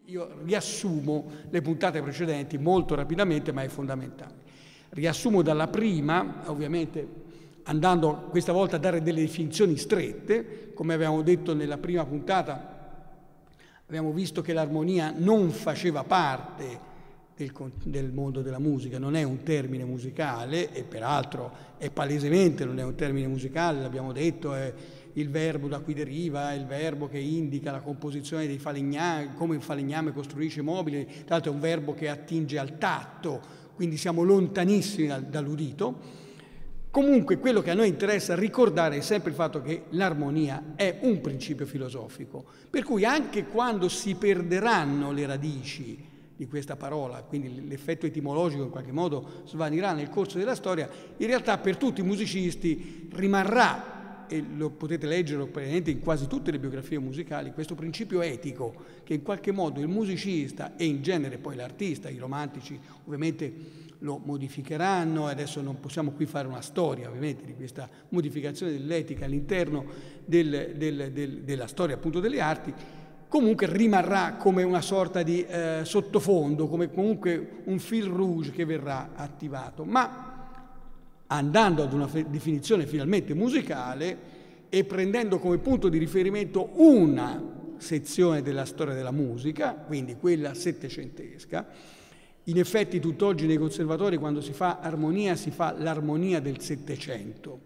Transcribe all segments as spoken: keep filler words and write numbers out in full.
io riassumo le puntate precedenti molto rapidamente, ma è fondamentale. Riassumo dalla prima, ovviamente andando questa volta a dare delle definizioni strette. Come avevamo detto nella prima puntata, abbiamo visto che l'armonia non faceva parte del, del mondo della musica, non è un termine musicale, e peraltro è palesemente non è un termine musicale, l'abbiamo detto, è il verbo da cui deriva, è il verbo che indica la composizione dei falegnami, come il falegname costruisce mobili, tra l'altro è un verbo che attinge al tatto, quindi siamo lontanissimi dal, dall'udito. Comunque quello che a noi interessa ricordare è sempre il fatto che l'armonia è un principio filosofico, per cui anche quando si perderanno le radici di questa parola, quindi l'effetto etimologico in qualche modo svanirà nel corso della storia, in realtà per tutti i musicisti rimarrà, e lo potete leggere praticamente in quasi tutte le biografie musicali, questo principio etico che in qualche modo il musicista e in genere poi l'artista, i romantici ovviamente lo modificheranno, adesso non possiamo qui fare una storia ovviamente di questa modificazione dell'etica all'interno del, del, del, della storia appunto delle arti, comunque rimarrà come una sorta di eh, sottofondo, come comunque un fil rouge che verrà attivato, ma andando ad una definizione finalmente musicale e prendendo come punto di riferimento una sezione della storia della musica, quindi quella settecentesca. In effetti tutt'oggi nei conservatori quando si fa armonia si fa l'armonia del Settecento.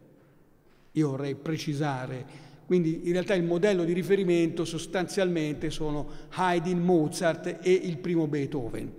Io vorrei precisare, quindi in realtà il modello di riferimento sostanzialmente sono Haydn, Mozart e il primo Beethoven,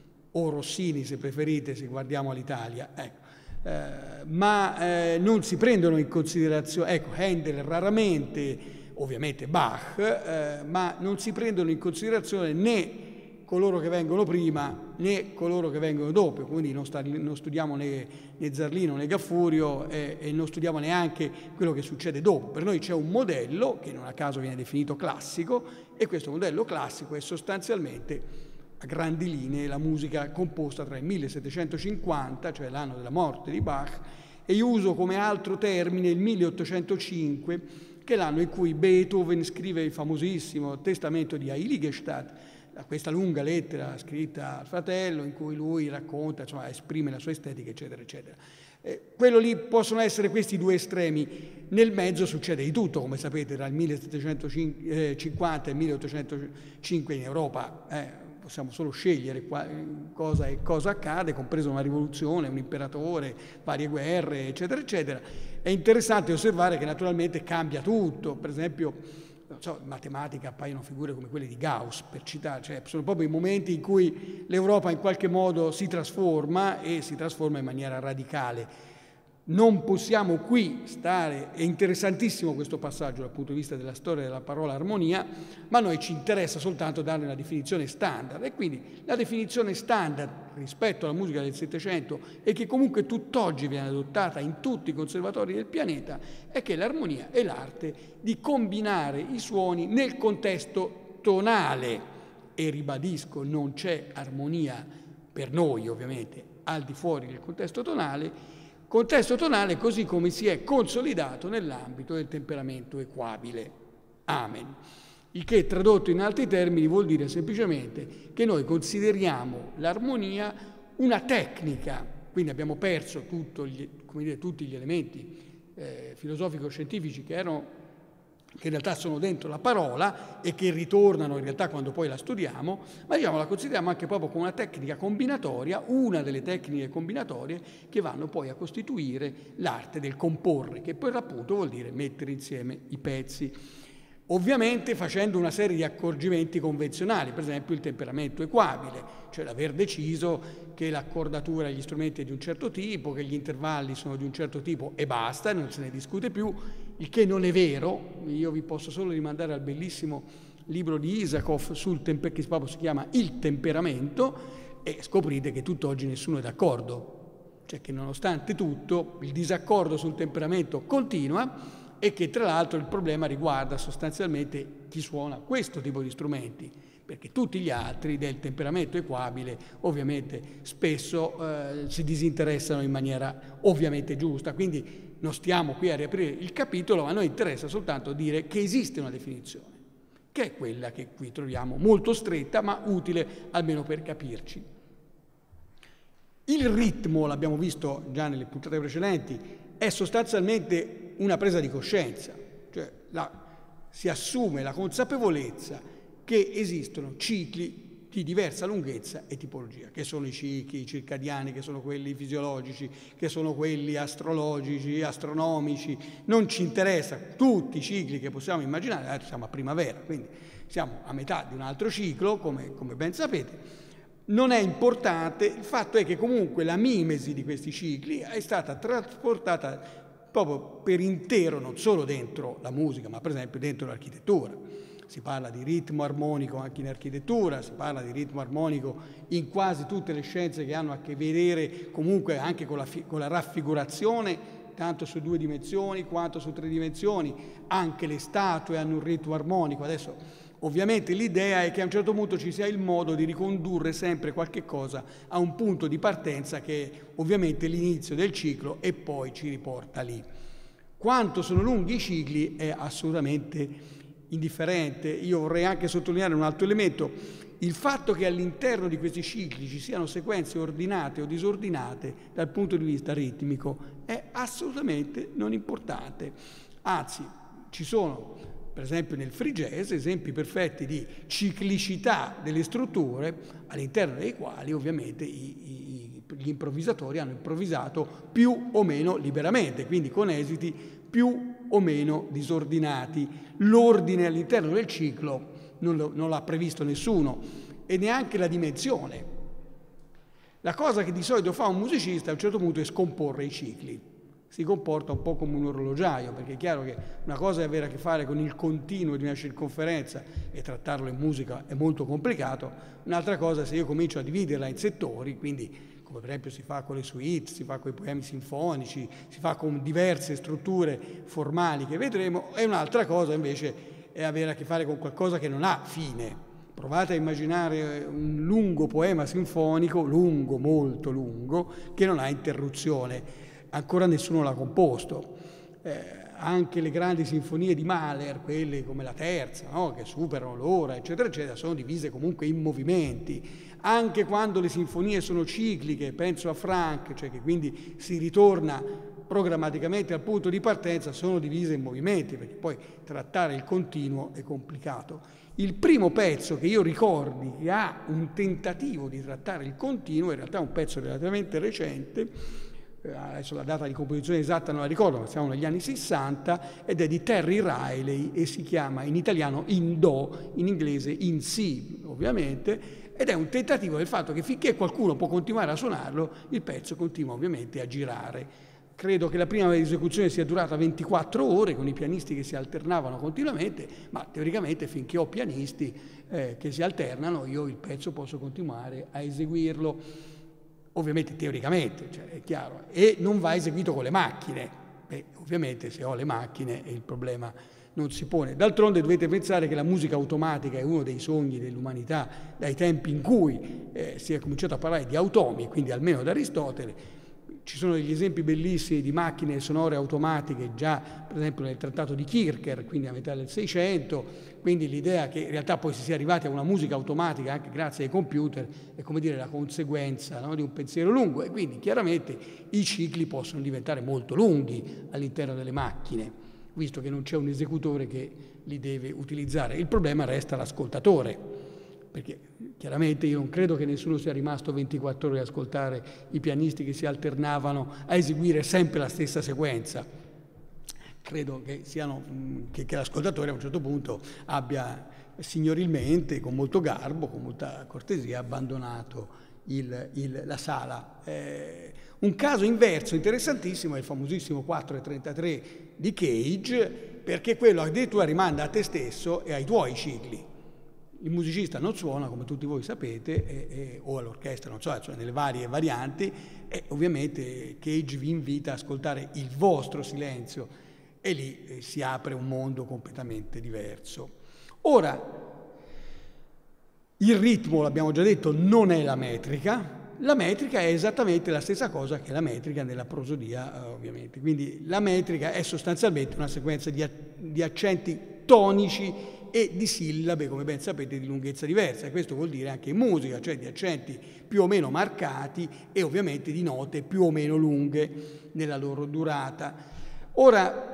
o Rossini se preferite, se guardiamo all'Italia. Ecco. Eh, ma eh, non si prendono in considerazione, ecco, Handel raramente, ovviamente Bach, eh, ma non si prendono in considerazione né coloro che vengono prima né coloro che vengono dopo, quindi non, sta, non studiamo né, né Zarlino né Gaffurio e, e non studiamo neanche quello che succede dopo. Per noi c'è un modello che non a caso viene definito classico e questo modello classico è sostanzialmente a grandi linee la musica composta tra il millesettecentocinquanta, cioè l'anno della morte di Bach, e io uso come altro termine il milleottocentocinque, che è l'anno in cui Beethoven scrive il famosissimo Testamento di Heiligenstadt, questa lunga lettera scritta al fratello in cui lui racconta, insomma, esprime la sua estetica, eccetera, eccetera. Eh, quello lì possono essere questi due estremi. Nel mezzo succede di tutto, come sapete, tra il millesettecentocinquanta e il milleottocentocinque in Europa eh, possiamo solo scegliere qua, cosa e cosa accade, compreso una rivoluzione, un imperatore, varie guerre, eccetera, eccetera. È interessante osservare che naturalmente cambia tutto, per esempio. Non so, in matematica appaiono figure come quelle di Gauss, per citare, cioè sono proprio i momenti in cui l'Europa in qualche modo si trasforma e si trasforma in maniera radicale. Non possiamo qui stare, è interessantissimo questo passaggio dal punto di vista della storia della parola armonia, ma a noi ci interessa soltanto darne una definizione standard, e quindi la definizione standard rispetto alla musica del Settecento e che comunque tutt'oggi viene adottata in tutti i conservatori del pianeta è che l'armonia è l'arte di combinare i suoni nel contesto tonale, e ribadisco, non c'è armonia per noi ovviamente al di fuori del contesto tonale, contesto tonale così come si è consolidato nell'ambito del temperamento equabile. Amen. Il che tradotto in altri termini vuol dire semplicemente che noi consideriamo l'armonia una tecnica, quindi abbiamo perso tutto gli, come dire, tutti gli elementi eh, filosofico-scientifici che erano che in realtà sono dentro la parola e che ritornano in realtà quando poi la studiamo, ma diciamo la consideriamo anche proprio come una tecnica combinatoria, una delle tecniche combinatorie che vanno poi a costituire l'arte del comporre, che poi appunto vuol dire mettere insieme i pezzi. Ovviamente facendo una serie di accorgimenti convenzionali, per esempio il temperamento equabile, cioè l'aver deciso che l'accordatura degli strumenti è di un certo tipo, che gli intervalli sono di un certo tipo e basta, non se ne discute più, il che non è vero. Io vi posso solo rimandare al bellissimo libro di Isakov sul tempe- che proprio si chiama Il temperamento, e scoprite che tutt'oggi nessuno è d'accordo, cioè che nonostante tutto il disaccordo sul temperamento continua, e che tra l'altro il problema riguarda sostanzialmente chi suona questo tipo di strumenti, perché tutti gli altri del temperamento equabile ovviamente spesso eh, si disinteressano in maniera ovviamente giusta. Quindi non stiamo qui a riaprire il capitolo, ma a noi interessa soltanto dire che esiste una definizione, che è quella che qui troviamo, molto stretta ma utile almeno per capirci. Il ritmo, l'abbiamo visto già nelle puntate precedenti, è sostanzialmente una presa di coscienza, cioè la, si assume la consapevolezza che esistono cicli di diversa lunghezza e tipologia, che sono i cicli circadiani, che sono quelli fisiologici, che sono quelli astrologici, astronomici, non ci interessa, tutti i cicli che possiamo immaginare, adesso siamo a primavera, quindi siamo a metà di un altro ciclo, come, come ben sapete. Non è importante, il fatto è che comunque la mimesi di questi cicli è stata trasportata proprio per intero, non solo dentro la musica, ma per esempio dentro l'architettura. Si parla di ritmo armonico anche in architettura, si parla di ritmo armonico in quasi tutte le scienze che hanno a che vedere comunque anche con la, con la raffigurazione, tanto su due dimensioni quanto su tre dimensioni. Anche le statue hanno un ritmo armonico. Adesso ovviamente l'idea è che a un certo punto ci sia il modo di ricondurre sempre qualche cosa a un punto di partenza che è ovviamente l'inizio del ciclo e poi ci riporta lì. Quanto sono lunghi i cicli è assolutamente indifferente. Io vorrei anche sottolineare un altro elemento: il fatto che all'interno di questi cicli ci siano sequenze ordinate o disordinate dal punto di vista ritmico è assolutamente non importante. Anzi, ci sono per esempio nel free jazz esempi perfetti di ciclicità delle strutture all'interno dei quali ovviamente i, i, gli improvvisatori hanno improvvisato più o meno liberamente, quindi con esiti più o meno disordinati. L'ordine all'interno del ciclo non, lo, non l'ha previsto nessuno e neanche la dimensione. La cosa che di solito fa un musicista a un certo punto è scomporre i cicli. Si comporta un po' come un orologiaio, perché è chiaro che una cosa è avere a che fare con il continuo di una circonferenza e trattarlo in musica è molto complicato, un'altra cosa è se io comincio a dividerla in settori, quindi come per esempio si fa con le suite, si fa con i poemi sinfonici, si fa con diverse strutture formali che vedremo, e un'altra cosa invece è avere a che fare con qualcosa che non ha fine. Provate a immaginare un lungo poema sinfonico, lungo, molto lungo, che non ha interruzione. Ancora nessuno l'ha composto. Eh, anche le grandi sinfonie di Mahler, quelle come la terza, no? Che superano l'ora, eccetera, eccetera, sono divise comunque in movimenti. Anche quando le sinfonie sono cicliche, penso a Franck, cioè che quindi si ritorna programmaticamente al punto di partenza, sono divise in movimenti, perché poi trattare il continuo è complicato. Il primo pezzo che io ricordi che ha un tentativo di trattare il continuo, in realtà è un pezzo relativamente recente, adesso la data di composizione esatta non la ricordo, ma siamo negli anni sessanta, ed è di Terry Riley e si chiama in italiano In Do, in inglese In Si ovviamente, ed è un tentativo del fatto che finché qualcuno può continuare a suonarlo, il pezzo continua ovviamente a girare. Credo che la prima esecuzione sia durata ventiquattro ore con i pianisti che si alternavano continuamente, ma teoricamente finché ho pianisti eh, che si alternano io il pezzo posso continuare a eseguirlo. Ovviamente teoricamente, cioè, è chiaro, e non va eseguito con le macchine. Beh, ovviamente se ho le macchine il problema non si pone. D'altronde dovete pensare che la musica automatica è uno dei sogni dell'umanità dai tempi in cui eh, si è cominciato a parlare di automi, quindi almeno da Aristotele. Ci sono degli esempi bellissimi di macchine sonore automatiche già, per esempio, nel trattato di Kircher, quindi a metà del Seicento, quindi l'idea che in realtà poi si sia arrivati a una musica automatica anche grazie ai computer è come dire la conseguenza, no, di un pensiero lungo, e quindi chiaramente i cicli possono diventare molto lunghi all'interno delle macchine, visto che non c'è un esecutore che li deve utilizzare. Il problema resta l'ascoltatore, perché chiaramente io non credo che nessuno sia rimasto ventiquattro ore ad ascoltare i pianisti che si alternavano a eseguire sempre la stessa sequenza. Credo che, siano, che, che l'ascoltatore a un certo punto abbia signorilmente, con molto garbo, con molta cortesia, abbandonato il, il, la sala. Eh, un caso inverso interessantissimo è il famosissimo quattro e trentatré di Cage, perché quello addirittura rimanda a te stesso e ai tuoi cicli. Il musicista non suona, come tutti voi sapete, e, e, o all'orchestra, non so, cioè nelle varie varianti, e ovviamente Cage vi invita a ascoltare il vostro silenzio e lì eh, si apre un mondo completamente diverso. Ora, il ritmo, l'abbiamo già detto, non è la metrica. La metrica è esattamente la stessa cosa che la metrica nella prosodia, ovviamente. Quindi la metrica è sostanzialmente una sequenza di, di accenti tonici e di sillabe, come ben sapete, di lunghezza diversa. E questo vuol dire anche in musica, cioè di accenti più o meno marcati e ovviamente di note più o meno lunghe nella loro durata. Ora,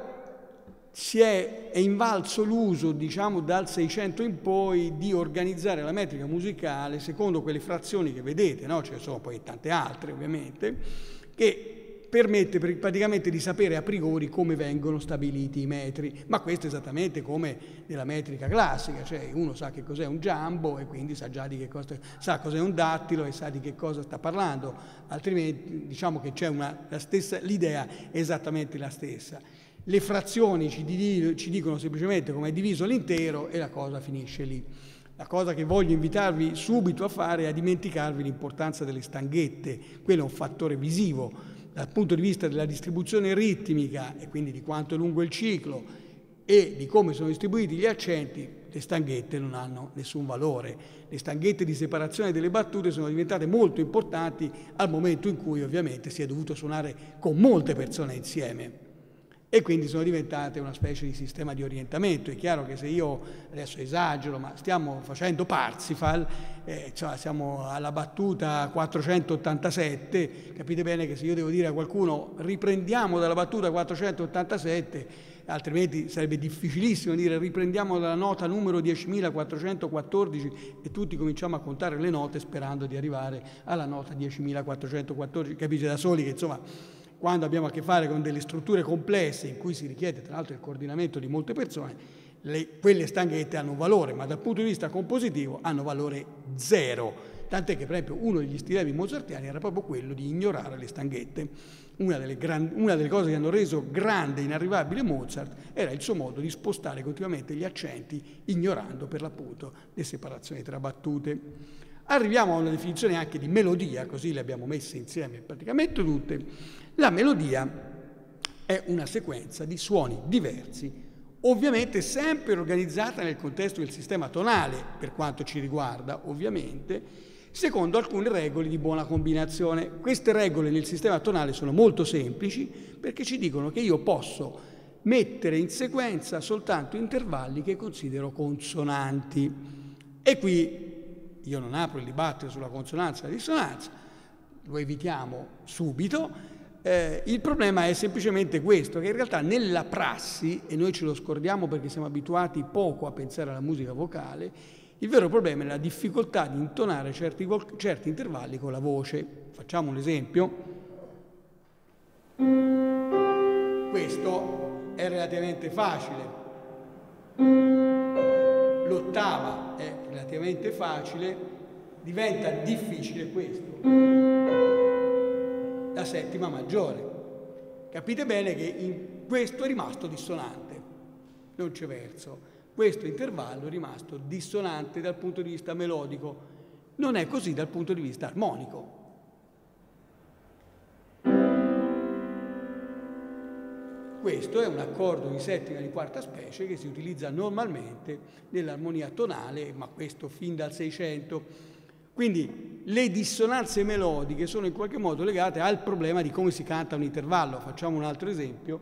si è, è invalso l'uso, diciamo, dal Seicento in poi di organizzare la metrica musicale secondo quelle frazioni che vedete, no? Ce ne sono poi tante altre, ovviamente, che permette praticamente di sapere a priori come vengono stabiliti i metri, ma questo è esattamente come nella metrica classica, cioè uno sa che cos'è un giambo e quindi sa già di che cosa, sa cos'è un dattilo e sa di che cosa sta parlando, altrimenti diciamo che c'è una, la stessa, l'idea è esattamente la stessa. Le frazioni ci, di, ci dicono semplicemente come è diviso l'intero e la cosa finisce lì. La cosa che voglio invitarvi subito a fare è a dimenticarvi l'importanza delle stanghette, quello è un fattore visivo. Dal punto di vista della distribuzione ritmica e quindi di quanto è lungo il ciclo e di come sono distribuiti gli accenti, le stanghette non hanno nessun valore. Le stanghette di separazione delle battute sono diventate molto importanti al momento in cui ovviamente si è dovuto suonare con molte persone insieme e quindi sono diventate una specie di sistema di orientamento. È chiaro che se io adesso esagero, ma stiamo facendo Parsifal, eh, cioè siamo alla battuta quattrocentottantasette, capite bene che se io devo dire a qualcuno riprendiamo dalla battuta quattrocentottantasette, altrimenti sarebbe difficilissimo dire riprendiamo dalla nota numero diecimilaquattrocentoquattordici e tutti cominciamo a contare le note sperando di arrivare alla nota diecimilaquattrocentoquattordici. Capite da soli che insomma quando abbiamo a che fare con delle strutture complesse in cui si richiede tra l'altro il coordinamento di molte persone, le, quelle stanghette hanno un valore, ma dal punto di vista compositivo hanno valore zero. Tant'è che per esempio uno degli stilemi mozartiani era proprio quello di ignorare le stanghette. Una delle, gran, una delle cose che hanno reso grande e inarrivabile Mozart era il suo modo di spostare continuamente gli accenti, ignorando per l'appunto le separazioni tra battute. Arriviamo a una definizione anche di melodia, così le abbiamo messe insieme praticamente tutte. La melodia è una sequenza di suoni diversi, ovviamente sempre organizzata nel contesto del sistema tonale, per quanto ci riguarda, ovviamente, secondo alcune regole di buona combinazione. Queste regole nel sistema tonale sono molto semplici perché ci dicono che io posso mettere in sequenza soltanto intervalli che considero consonanti. E qui io non apro il dibattito sulla consonanza e la dissonanza, lo evitiamo subito. Eh, il problema è semplicemente questo, che in realtà nella prassi, e noi ce lo scordiamo perché siamo abituati poco a pensare alla musica vocale, il vero problema è la difficoltà di intonare certi, certi intervalli con la voce. Facciamo un esempio. Questo è relativamente facile. L'ottava è relativamente facile, diventa difficile questo. La settima maggiore. Capite bene che in questo è rimasto dissonante, non c'è verso. Questo intervallo è rimasto dissonante dal punto di vista melodico, non è così dal punto di vista armonico. Questo è un accordo di settima e di quarta specie che si utilizza normalmente nell'armonia tonale, ma questo fin dal Seicento. Quindi le dissonanze melodiche sono in qualche modo legate al problema di come si canta un intervallo. Facciamo un altro esempio.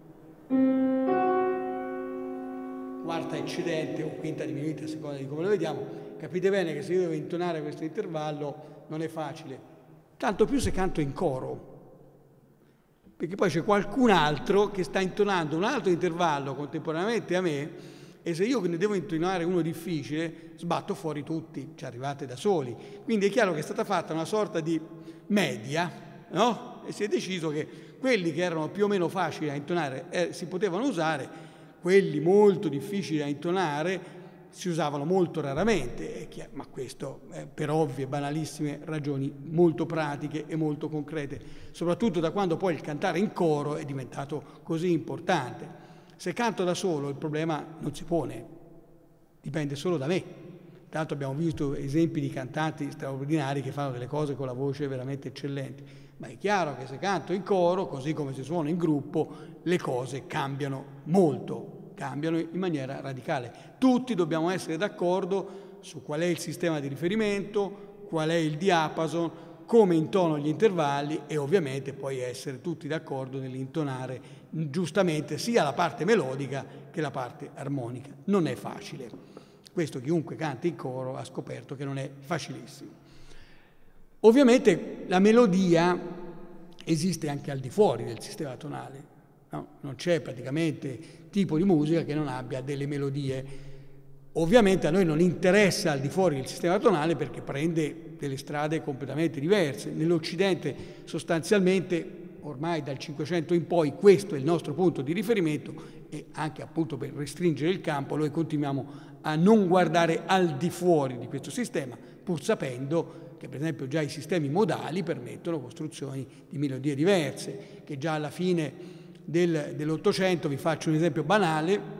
Quarta eccedente o quinta diminuita, a seconda di come lo vediamo. Capite bene che se io devo intonare questo intervallo non è facile, tanto più se canto in coro, perché poi c'è qualcun altro che sta intonando un altro intervallo contemporaneamente a me e se io ne devo intonare uno difficile sbatto fuori tutti, ci arrivate da soli. Quindi è chiaro che è stata fatta una sorta di media, no? E si è deciso che quelli che erano più o meno facili da intonare eh, si potevano usare, quelli molto difficili da intonare si usavano molto raramente, ma questo eh, per ovvie, banalissime ragioni molto pratiche e molto concrete, soprattutto da quando poi il cantare in coro è diventato così importante. Se canto da solo il problema non si pone, dipende solo da me. Tanto abbiamo visto esempi di cantanti straordinari che fanno delle cose con la voce veramente eccellenti, ma è chiaro che se canto in coro, così come se suono in gruppo, le cose cambiano molto, cambiano in maniera radicale. Tutti dobbiamo essere d'accordo su qual è il sistema di riferimento, qual è il diapason, come intono gli intervalli e ovviamente poi essere tutti d'accordo nell'intonare giustamente sia la parte melodica che la parte armonica. Non è facile. Questo chiunque canta in coro ha scoperto che non è facilissimo. Ovviamente la melodia esiste anche al di fuori del sistema tonale, no? Non c'è praticamente tipo di musica che non abbia delle melodie. Ovviamente a noi non interessa al di fuori del sistema tonale perché prende delle strade completamente diverse. Nell'Occidente sostanzialmente ormai dal Cinquecento in poi questo è il nostro punto di riferimento e anche appunto per restringere il campo noi continuiamo a non guardare al di fuori di questo sistema, pur sapendo che per esempio già i sistemi modali permettono costruzioni di melodie diverse, che già alla fine del, dell'Ottocento, vi faccio un esempio banale,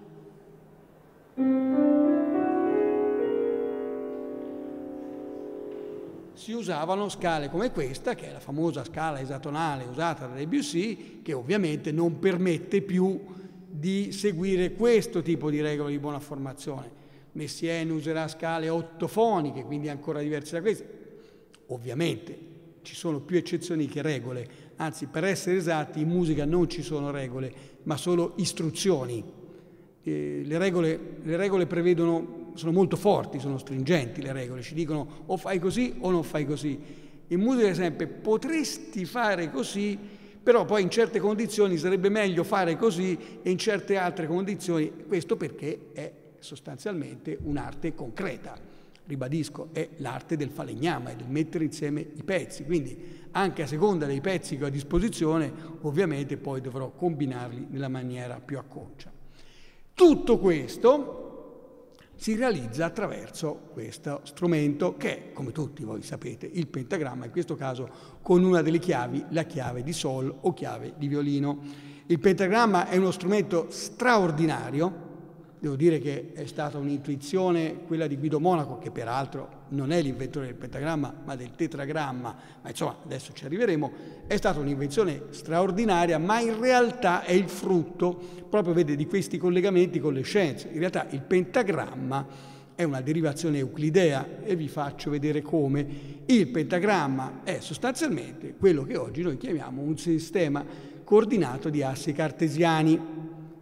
si usavano scale come questa, che è la famosa scala esatonale usata da Debussy, che ovviamente non permette più di seguire questo tipo di regole di buona formazione. Messiaen userà scale ottofoniche, quindi ancora diverse da queste. Ovviamente ci sono più eccezioni che regole, anzi per essere esatti in musica non ci sono regole, ma solo istruzioni. Eh, le regole, le regole prevedono, sono molto forti, sono stringenti le regole, ci dicono o fai così o non fai così. In musica, ad esempio, potresti fare così, però poi in certe condizioni sarebbe meglio fare così e in certe altre condizioni, questo perché è sostanzialmente un'arte concreta. Ribadisco, è l'arte del falegname, è del mettere insieme i pezzi, quindi anche a seconda dei pezzi che ho a disposizione, ovviamente poi dovrò combinarli nella maniera più acconcia. Tutto questo si realizza attraverso questo strumento che è, come tutti voi sapete, il pentagramma, in questo caso con una delle chiavi, la chiave di sol o chiave di violino. Il pentagramma è uno strumento straordinario, devo dire che è stata un'intuizione, quella di Guido Monaco, che peraltro non è l'inventore del pentagramma, ma del tetragramma, ma insomma adesso ci arriveremo, è stata un'invenzione straordinaria, ma in realtà è il frutto, proprio vede, di questi collegamenti con le scienze. In realtà il pentagramma è una derivazione euclidea e vi faccio vedere come. Il pentagramma è sostanzialmente quello che oggi noi chiamiamo un sistema coordinato di assi cartesiani.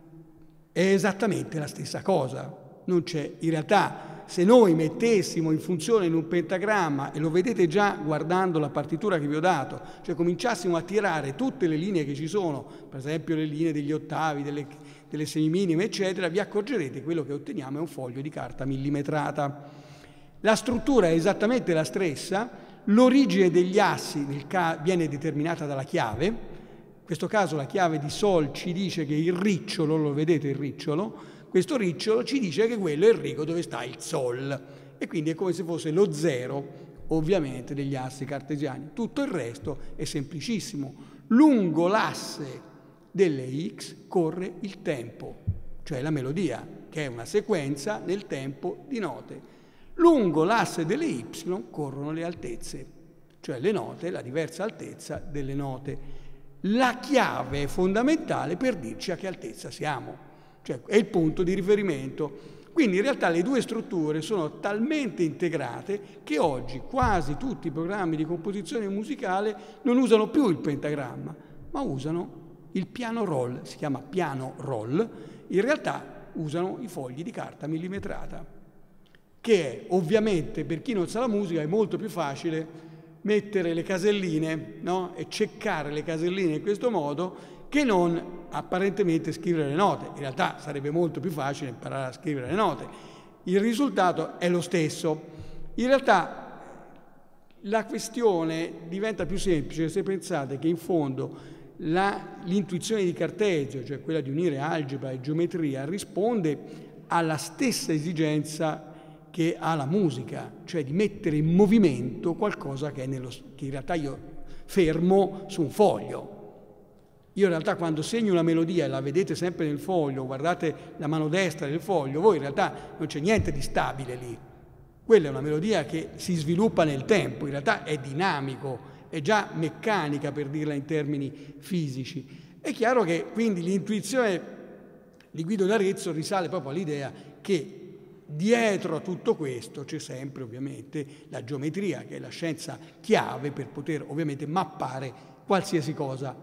È esattamente la stessa cosa, non c'è, in realtà se noi mettessimo in funzione in un pentagramma, e lo vedete già guardando la partitura che vi ho dato, cioè cominciassimo a tirare tutte le linee che ci sono, per esempio le linee degli ottavi, delle, delle semiminime eccetera, vi accorgerete che quello che otteniamo è un foglio di carta millimetrata. La struttura è esattamente la stessa, l'origine degli assi nel ca- viene determinata dalla chiave. In questo caso la chiave di sol ci dice che il ricciolo, lo vedete il ricciolo, questo ricciolo ci dice che quello è il rigo dove sta il sol e quindi è come se fosse lo zero ovviamente degli assi cartesiani. Tutto il resto è semplicissimo. Lungo l'asse delle x corre il tempo, cioè la melodia, che è una sequenza nel tempo di note. Lungo l'asse delle y corrono le altezze, cioè le note, la diversa altezza delle note. La chiave è fondamentale per dirci a che altezza siamo, cioè è il punto di riferimento. Quindi in realtà le due strutture sono talmente integrate che oggi quasi tutti i programmi di composizione musicale non usano più il pentagramma, ma usano il piano roll, si chiama piano roll, in realtà usano i fogli di carta millimetrata, che è ovviamente per chi non sa la musica è molto più facile mettere le caselline, no? E ceccare le caselline in questo modo che non apparentemente scrivere le note. In realtà sarebbe molto più facile imparare a scrivere le note. Il risultato è lo stesso. In realtà la questione diventa più semplice se pensate che in fondo la, l'intuizione di Cartesio, cioè quella di unire algebra e geometria, risponde alla stessa esigenza che ha la musica, cioè di mettere in movimento qualcosa che, è nello, che in realtà io fermo su un foglio. Io in realtà quando segno una melodia e la vedete sempre nel foglio, guardate la mano destra del foglio, voi in realtà non c'è niente di stabile lì. Quella è una melodia che si sviluppa nel tempo, in realtà è dinamico, è già meccanica per dirla in termini fisici. È chiaro che quindi l'intuizione di Guido d'Arezzo risale proprio all'idea che dietro a tutto questo c'è sempre ovviamente la geometria, che è la scienza chiave per poter ovviamente mappare qualsiasi cosa,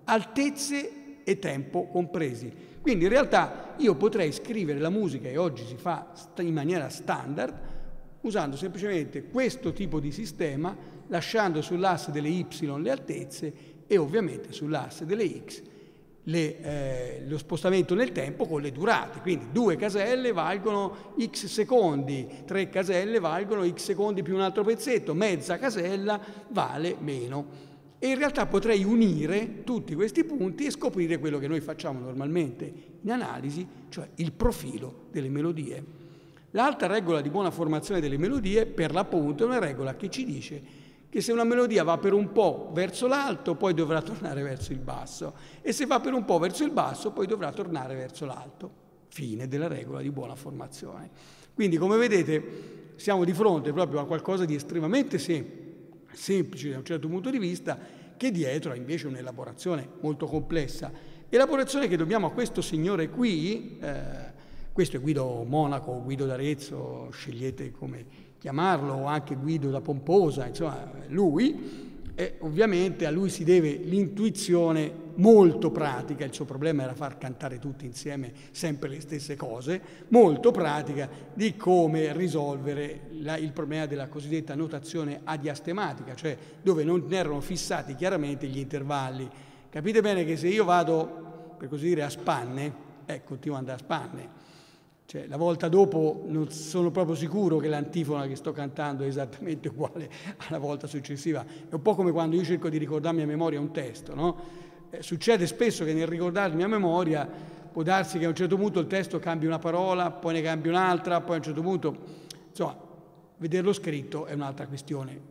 altezze e tempo compresi. Quindi in realtà io potrei scrivere la musica, e oggi si fa in maniera standard, usando semplicemente questo tipo di sistema, lasciando sull'asse delle y le altezze e ovviamente sull'asse delle x le, eh, lo spostamento nel tempo con le durate. Quindi due caselle valgono x secondi, tre caselle valgono x secondi più un altro pezzetto, mezza casella vale meno. E in realtà potrei unire tutti questi punti e scoprire quello che noi facciamo normalmente in analisi, cioè il profilo delle melodie. L'altra regola di buona formazione delle melodie, per l'appunto, è una regola che ci dice che se una melodia va per un po' verso l'alto, poi dovrà tornare verso il basso, e se va per un po' verso il basso, poi dovrà tornare verso l'alto. Fine della regola di buona formazione. Quindi, come vedete, siamo di fronte proprio a qualcosa di estremamente semplice, semplice da un certo punto di vista, che dietro ha invece un'elaborazione molto complessa. Elaborazione che dobbiamo a questo signore qui, eh, questo è Guido Monaco, Guido d'Arezzo, scegliete come chiamarlo, o anche Guido da Pomposa, insomma lui, e ovviamente a lui si deve l'intuizione molto pratica, il suo problema era far cantare tutti insieme sempre le stesse cose, molto pratica di come risolvere la, il problema della cosiddetta notazione adiastematica, cioè dove non erano fissati chiaramente gli intervalli. Capite bene che se io vado, per così dire, a spanne, eh, continuo ad andare a spanne, cioè, la volta dopo non sono proprio sicuro che l'antifona che sto cantando è esattamente uguale alla volta successiva. È un po' come quando io cerco di ricordarmi a memoria un testo, no? Eh, succede spesso che nel ricordarmi a memoria può darsi che a un certo punto il testo cambi una parola, poi ne cambi un'altra, poi a un certo punto... Insomma, vederlo scritto è un'altra questione.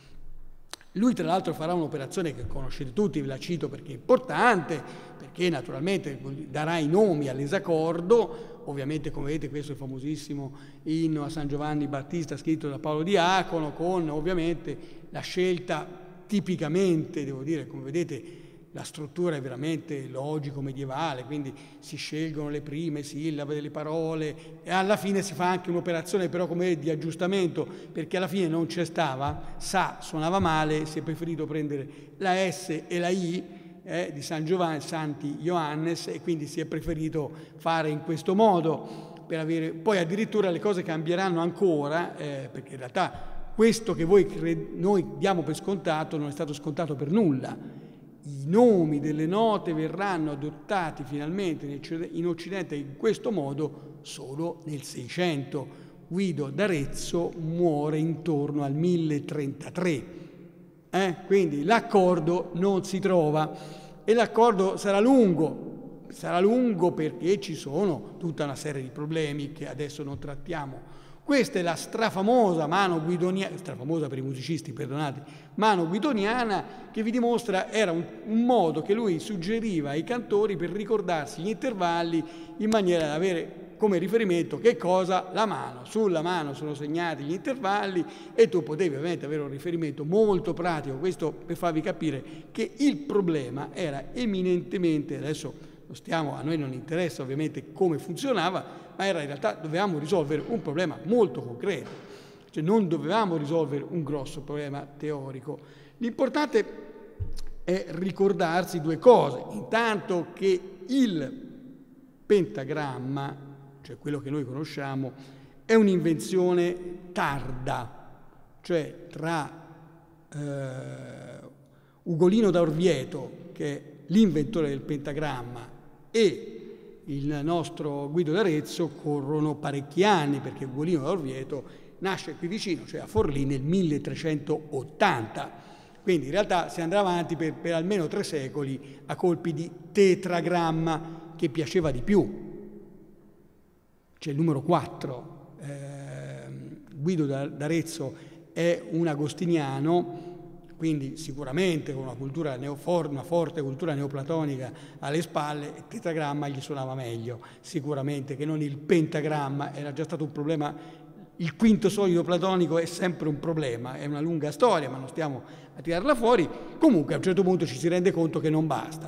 Lui tra l'altro farà un'operazione che conoscete tutti, ve la cito perché è importante, perché naturalmente darà i nomi all'esaccordo. Ovviamente, come vedete, questo è il famosissimo inno a San Giovanni Battista scritto da Paolo Diacono, con ovviamente la scelta tipicamente, devo dire, come vedete, la struttura è veramente logico-medievale, quindi si scelgono le prime sillabe delle parole e alla fine si fa anche un'operazione però come di aggiustamento, perché alla fine non c'è stava, sa suonava male, si è preferito prendere la S e la I, Eh, di San Giovanni, Santi Ioannes, e quindi si è preferito fare in questo modo per avere, poi addirittura le cose cambieranno ancora, eh, perché in realtà questo che voi cred- noi diamo per scontato non è stato scontato per nulla. I nomi delle note verranno adottati finalmente in Occidente in questo modo solo nel Seicento. Guido d'Arezzo muore intorno al mille trentatré. Eh? Quindi l'accordo non si trova e l'accordo sarà lungo, sarà lungo perché ci sono tutta una serie di problemi che adesso non trattiamo. Questa è la strafamosa mano guidoniana, strafamosa per i musicisti, perdonate, mano guidoniana, che vi dimostra, era un, un modo che lui suggeriva ai cantori per ricordarsi gli intervalli in maniera da avere come riferimento che cosa? La mano. Sulla mano sono segnati gli intervalli e tu potevi ovviamente avere un riferimento molto pratico, questo per farvi capire che il problema era eminentemente, adesso lo stiamo, a noi non interessa ovviamente come funzionava, ma era in realtà dovevamo risolvere un problema molto concreto, cioè non dovevamo risolvere un grosso problema teorico. L'importante è ricordarsi due cose, intanto che il pentagramma, cioè quello che noi conosciamo, è un'invenzione tarda, cioè tra eh, Ugolino da Orvieto, che è l'inventore del pentagramma, e il nostro Guido d'Arezzo corrono parecchi anni, perché Ugolino da Orvieto nasce qui vicino, cioè a Forlì, nel milletrecentottanta. Quindi in realtà si andrà avanti per, per almeno tre secoli a colpi di tetragramma, che piaceva di più. C'è il numero quattro, eh, Guido d'Arezzo è un agostiniano, quindi sicuramente con una, cultura neofor- una forte cultura neoplatonica alle spalle, il tetragramma gli suonava meglio, sicuramente, che non il pentagramma, era già stato un problema, il quinto solido platonico è sempre un problema, è una lunga storia, ma non stiamo a tirarla fuori. Comunque a un certo punto ci si rende conto che non basta.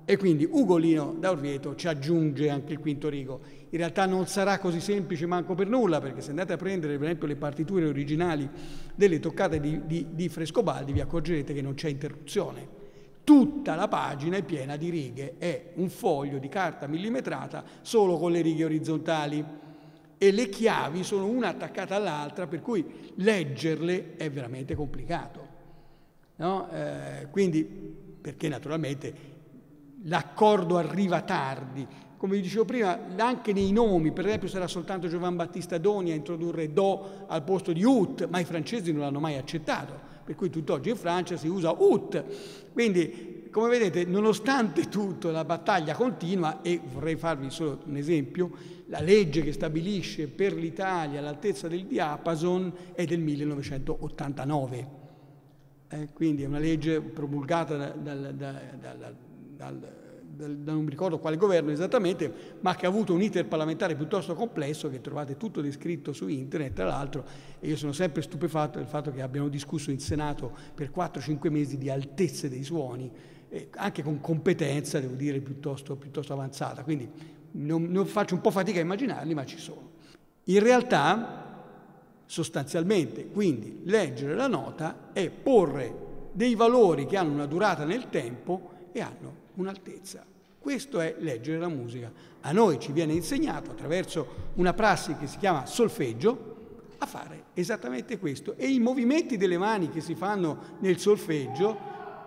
E quindi Ugolino da Orvieto ci aggiunge anche il quinto rigo. In realtà non sarà così semplice manco per nulla, perché se andate a prendere per esempio le partiture originali delle toccate di, di, di Frescobaldi vi accorgerete che non c'è interruzione. Tutta la pagina è piena di righe, è un foglio di carta millimetrata solo con le righe orizzontali e le chiavi sono una attaccata all'altra, per cui leggerle è veramente complicato, no? Eh, quindi, perché naturalmente l'accordo arriva tardi. Come vi dicevo prima, anche nei nomi, per esempio sarà soltanto Giovan Battista Doni a introdurre do al posto di ut, ma i francesi non l'hanno mai accettato, per cui tutt'oggi in Francia si usa ut. Quindi, come vedete, nonostante tutto la battaglia continua, e vorrei farvi solo un esempio, la legge che stabilisce per l'Italia l'altezza del diapason è del millenovecentottantanove, eh, quindi è una legge promulgata dal, dal, dal, dal Dal, dal, non mi ricordo quale governo esattamente, ma che ha avuto un iter parlamentare piuttosto complesso, che trovate tutto descritto su internet, tra l'altro, e io sono sempre stupefatto del fatto che abbiamo discusso in Senato per quattro cinque mesi di altezze dei suoni, eh, anche con competenza, devo dire, piuttosto, piuttosto avanzata, quindi non, non faccio un po' fatica a immaginarli, ma ci sono. In realtà, sostanzialmente, quindi, leggere la nota è porre dei valori che hanno una durata nel tempo e hanno un'altezza. Questo è leggere la musica. A noi ci viene insegnato attraverso una prassi che si chiama solfeggio a fare esattamente questo, e i movimenti delle mani che si fanno nel solfeggio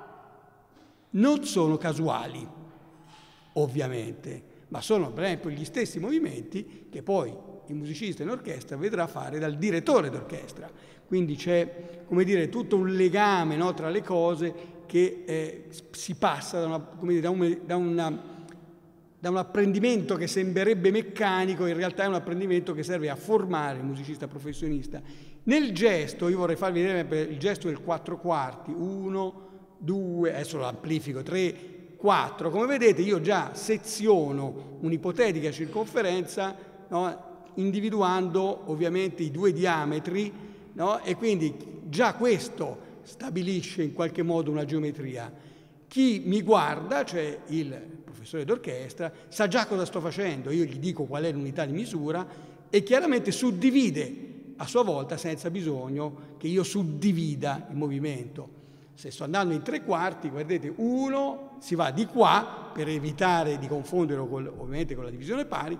non sono casuali, ovviamente, ma sono per esempio gli stessi movimenti che poi il musicista in orchestra vedrà fare dal direttore d'orchestra. Quindi c'è, come dire, tutto un legame, no, tra le cose, che eh, si passa da, una, come dire, da, un, da, una, da un apprendimento che sembrerebbe meccanico, in realtà è un apprendimento che serve a formare il musicista professionista. Nel gesto, io vorrei farvi vedere il gesto del quattro quarti, uno, due, adesso lo amplifico, tre, quattro. Come vedete io già seziono un'ipotetica circonferenza, no, individuando ovviamente i due diametri, no, e quindi già questo stabilisce in qualche modo una geometria. Chi mi guarda, cioè il professore d'orchestra, sa già cosa sto facendo, io gli dico qual è l'unità di misura e chiaramente suddivide a sua volta senza bisogno che io suddivida il movimento. Se sto andando in tre quarti, guardate, uno si va di qua per evitare di confonderlo con, ovviamente con la divisione pari,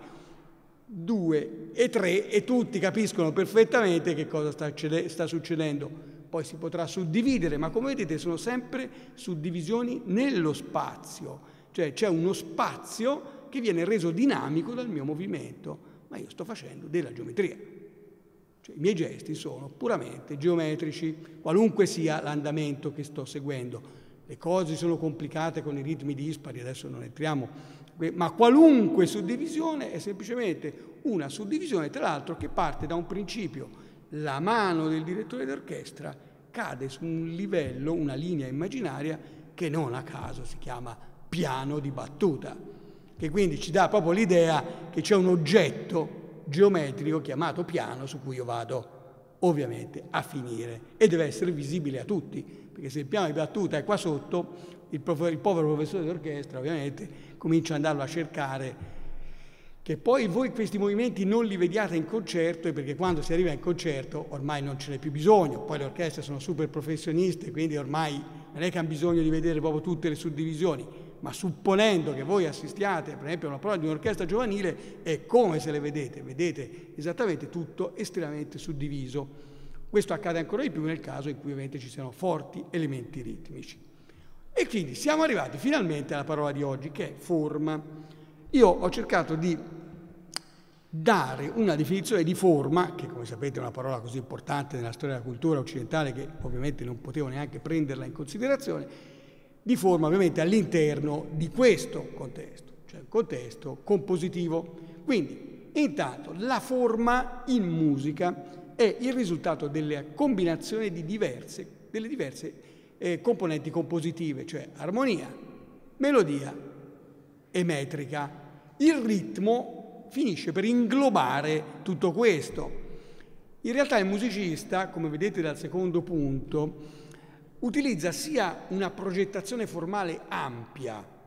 due e tre, e tutti capiscono perfettamente che cosa sta, sta succedendo. Poi si potrà suddividere, ma come vedete sono sempre suddivisioni nello spazio, cioè c'è uno spazio che viene reso dinamico dal mio movimento, ma io sto facendo della geometria. Cioè, i miei gesti sono puramente geometrici, qualunque sia l'andamento che sto seguendo. Le cose sono complicate con i ritmi dispari, adesso non entriamo, ma qualunque suddivisione è semplicemente una suddivisione, tra l'altro, che parte da un principio. La mano del direttore d'orchestra cade su un livello, una linea immaginaria che non a caso si chiama piano di battuta, che quindi ci dà proprio l'idea che c'è un oggetto geometrico chiamato piano su cui io vado ovviamente a finire, e deve essere visibile a tutti, perché se il piano di battuta è qua sotto, il, prof, il povero professore d'orchestra ovviamente comincia ad andarlo a cercare. Che poi voi questi movimenti non li vediate in concerto, perché quando si arriva in concerto ormai non ce n'è più bisogno, poi le orchestre sono super professioniste, quindi ormai non è che hanno bisogno di vedere proprio tutte le suddivisioni, ma supponendo che voi assistiate per esempio a una prova di un'orchestra giovanile, è come se le vedete, vedete esattamente tutto estremamente suddiviso. Questo accade ancora di più nel caso in cui ovviamente ci siano forti elementi ritmici. E quindi siamo arrivati finalmente alla parola di oggi, che è forma. Io ho cercato di dare una definizione di forma, che come sapete è una parola così importante nella storia della cultura occidentale che ovviamente non potevo neanche prenderla in considerazione, di forma ovviamente all'interno di questo contesto, cioè un contesto compositivo. Quindi, intanto, la forma in musica è il risultato della combinazione di diverse, delle diverse eh, componenti compositive, cioè armonia, melodia e metrica. Il ritmo finisce per inglobare tutto questo. In realtà il musicista, come vedete dal secondo punto, utilizza sia una progettazione formale ampia,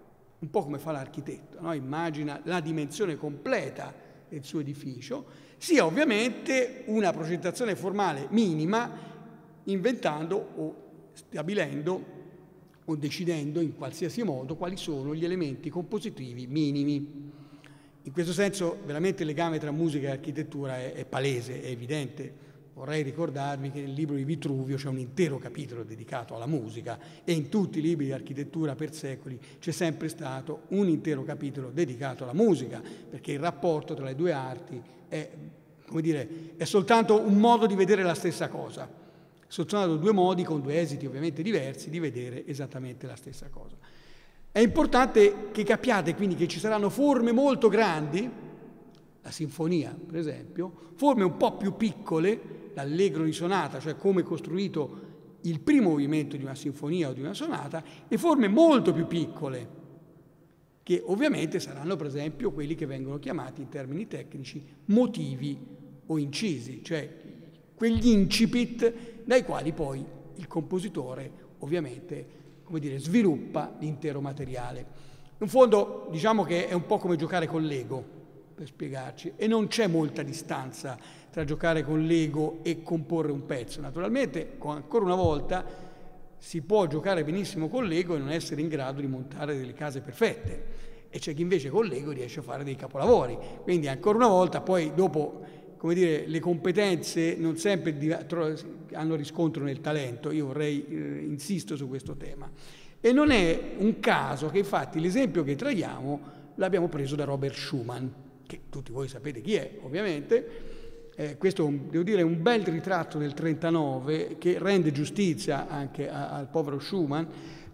un po' come fa l'architetto, no? Immagina la dimensione completa del suo edificio, sia ovviamente una progettazione formale minima, inventando o stabilendo o decidendo in qualsiasi modo quali sono gli elementi compositivi minimi. In questo senso veramente il legame tra musica e architettura è, è palese, è evidente. Vorrei ricordarvi che nel libro di Vitruvio c'è un intero capitolo dedicato alla musica e in tutti i libri di architettura per secoli c'è sempre stato un intero capitolo dedicato alla musica, perché il rapporto tra le due arti è, come dire, è soltanto un modo di vedere la stessa cosa, soltanto due modi con due esiti ovviamente diversi di vedere esattamente la stessa cosa. È importante che capiate quindi che ci saranno forme molto grandi, la sinfonia per esempio, forme un po' più piccole, l'allegro di sonata, cioè come è costruito il primo movimento di una sinfonia o di una sonata, e forme molto più piccole, che ovviamente saranno per esempio quelli che vengono chiamati in termini tecnici motivi o incisi, cioè quegli incipit dai quali poi il compositore ovviamente, come dire, sviluppa l'intero materiale. In fondo diciamo che è un po' come giocare con Lego, per spiegarci, e non c'è molta distanza tra giocare con Lego e comporre un pezzo. Naturalmente, ancora una volta, si può giocare benissimo con Lego e non essere in grado di montare delle case perfette, e c'è chi invece con Lego riesce a fare dei capolavori. Quindi ancora una volta poi dopo, come dire, le competenze non sempre hanno riscontro nel talento. Io vorrei, eh, insisto su questo tema. E non è un caso che infatti l'esempio che traiamo l'abbiamo preso da Robert Schumann, che tutti voi sapete chi è, ovviamente. Eh, questo, devo dire, è un bel ritratto del trentanove che rende giustizia anche a, al povero Schumann.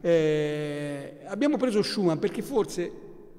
Eh, abbiamo preso Schumann perché forse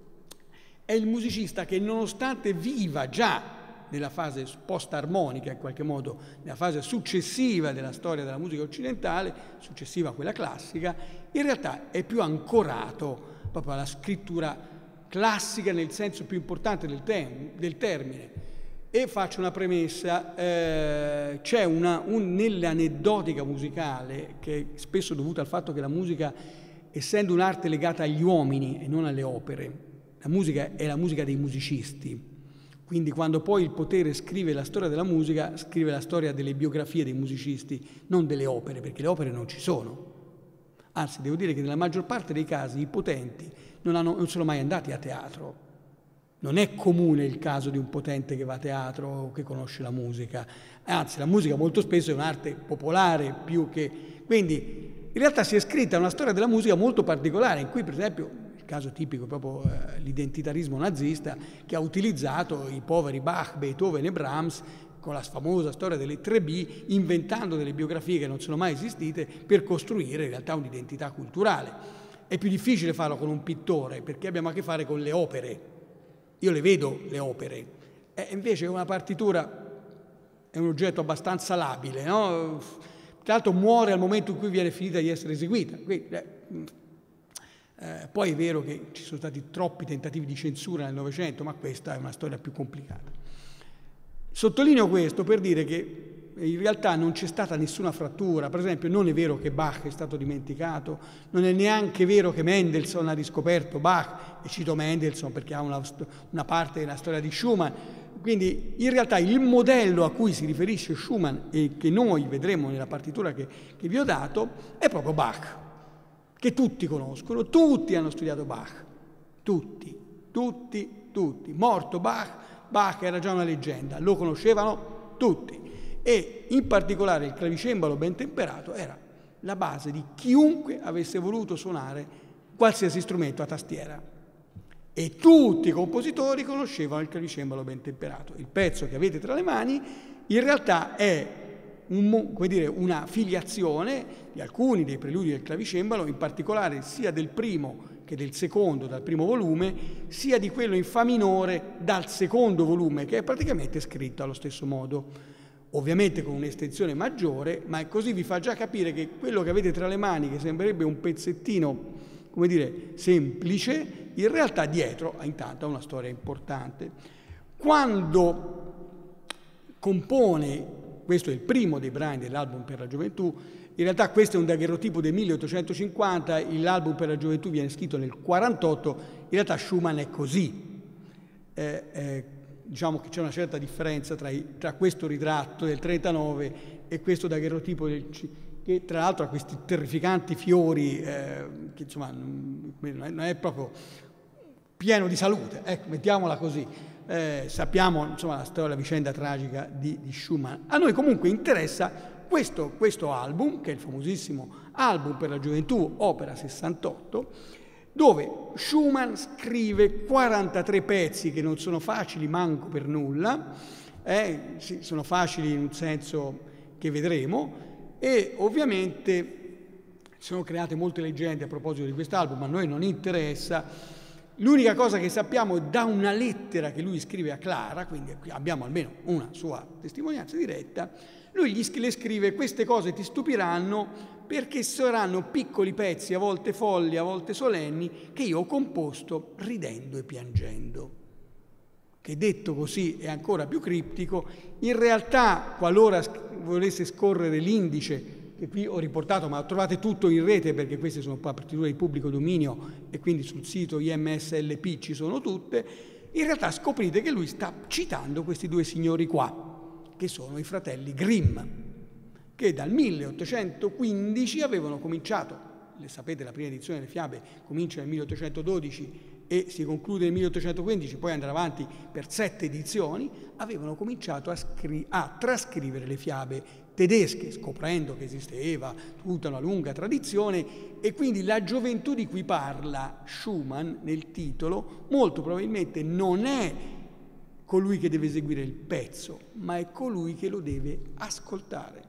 è il musicista che, nonostante viva già nella fase post-armonica, in qualche modo, nella fase successiva della storia della musica occidentale, successiva a quella classica, in realtà è più ancorato proprio alla scrittura classica nel senso più importante del, tem- del termine. E faccio una premessa, eh, c'è una, un, nell'aneddotica musicale, che è spesso dovuta al fatto che la musica, essendo un'arte legata agli uomini e non alle opere, la musica è la musica dei musicisti, quindi quando poi il potere scrive la storia della musica, scrive la storia delle biografie dei musicisti, non delle opere, perché le opere non ci sono. Anzi, devo dire che nella maggior parte dei casi i potenti non, hanno, non sono mai andati a teatro. Non è comune il caso di un potente che va a teatro o che conosce la musica. Anzi, la musica molto spesso è un'arte popolare più che... Quindi, in realtà si è scritta una storia della musica molto particolare, in cui, per esempio, il caso tipico è proprio eh, l'identitarismo nazista, che ha utilizzato i poveri Bach, Beethoven e Brahms, con la famosa storia delle tre B, inventando delle biografie che non sono mai esistite per costruire in realtà un'identità culturale. È più difficile farlo con un pittore, perché abbiamo a che fare con le opere. Io le vedo, le opere. E invece una partitura è un oggetto abbastanza labile, no? Tra l'altro muore al momento in cui viene finita di essere eseguita. Quindi, eh, eh, poi è vero che ci sono stati troppi tentativi di censura nel Novecento, ma questa è una storia più complicata. Sottolineo questo per dire che in realtà non c'è stata nessuna frattura. Per esempio, non è vero che Bach è stato dimenticato, non è neanche vero che Mendelssohn ha riscoperto Bach, e cito Mendelssohn perché ha una, una parte della storia di Schumann. Quindi in realtà il modello a cui si riferisce Schumann e che noi vedremo nella partitura che, che vi ho dato è proprio Bach, che tutti conoscono, tutti hanno studiato Bach, tutti, tutti, tutti. Morto Bach, Bach era già una leggenda, lo conoscevano tutti. E in particolare il clavicembalo ben temperato era la base di chiunque avesse voluto suonare qualsiasi strumento a tastiera, e tutti i compositori conoscevano il clavicembalo ben temperato. Il pezzo che avete tra le mani in realtà è un, come dire, una filiazione di alcuni dei preludi del clavicembalo, in particolare sia del primo che del secondo, dal primo volume, sia di quello in fa minore dal secondo volume, che è praticamente scritto allo stesso modo. Ovviamente con un'estensione maggiore, ma così vi fa già capire che quello che avete tra le mani, che sembrerebbe un pezzettino, come dire, semplice, in realtà dietro ha intanto una storia importante. Quando compone, questo è il primo dei brani dell'album per la gioventù, In realtà questo è un daguerrotipo del milleottocentocinquanta, l'album per la gioventù viene scritto nel quarantotto, in realtà Schumann è così. Eh, eh, diciamo che c'è una certa differenza tra, i, tra questo ritratto del trentanove e questo daguerrotipo del, che tra l'altro ha questi terrificanti fiori, eh, che insomma non è, non è proprio pieno di salute, ecco, mettiamola così. Eh, sappiamo insomma la storia, la vicenda tragica di, di Schumann. A noi comunque interessa questo, questo album, che è il famosissimo album per la gioventù, opera sessantotto, dove Schumann scrive quarantatré pezzi che non sono facili manco per nulla, eh, sì, sono facili in un senso che vedremo, e ovviamente sono create molte leggende a proposito di quest'album, ma a noi non interessa. L'unica cosa che sappiamo è da una lettera che lui scrive a Clara, quindi abbiamo almeno una sua testimonianza diretta, lui gli, le scrive: queste cose ti stupiranno perché saranno piccoli pezzi, a volte folli, a volte solenni, che io ho composto ridendo e piangendo. Che detto così è ancora più criptico. In realtà, qualora volesse scorrere l'indice, che qui ho riportato, ma trovate tutto in rete perché queste sono partiture di pubblico dominio e quindi sul sito I M S L P ci sono tutte, in realtà scoprite che lui sta citando questi due signori qua, che sono i fratelli Grimm, che dal milleottocentoquindici avevano cominciato, le sapete la prima edizione delle fiabe comincia nel milleottocentododici e si conclude nel milleottocentoquindici, poi andrà avanti per sette edizioni, avevano cominciato a, scri- a trascrivere le fiabe tedesche, scoprendo che esisteva tutta una lunga tradizione, e quindi la gioventù di cui parla Schumann nel titolo molto probabilmente non è colui che deve eseguire il pezzo, ma è colui che lo deve ascoltare.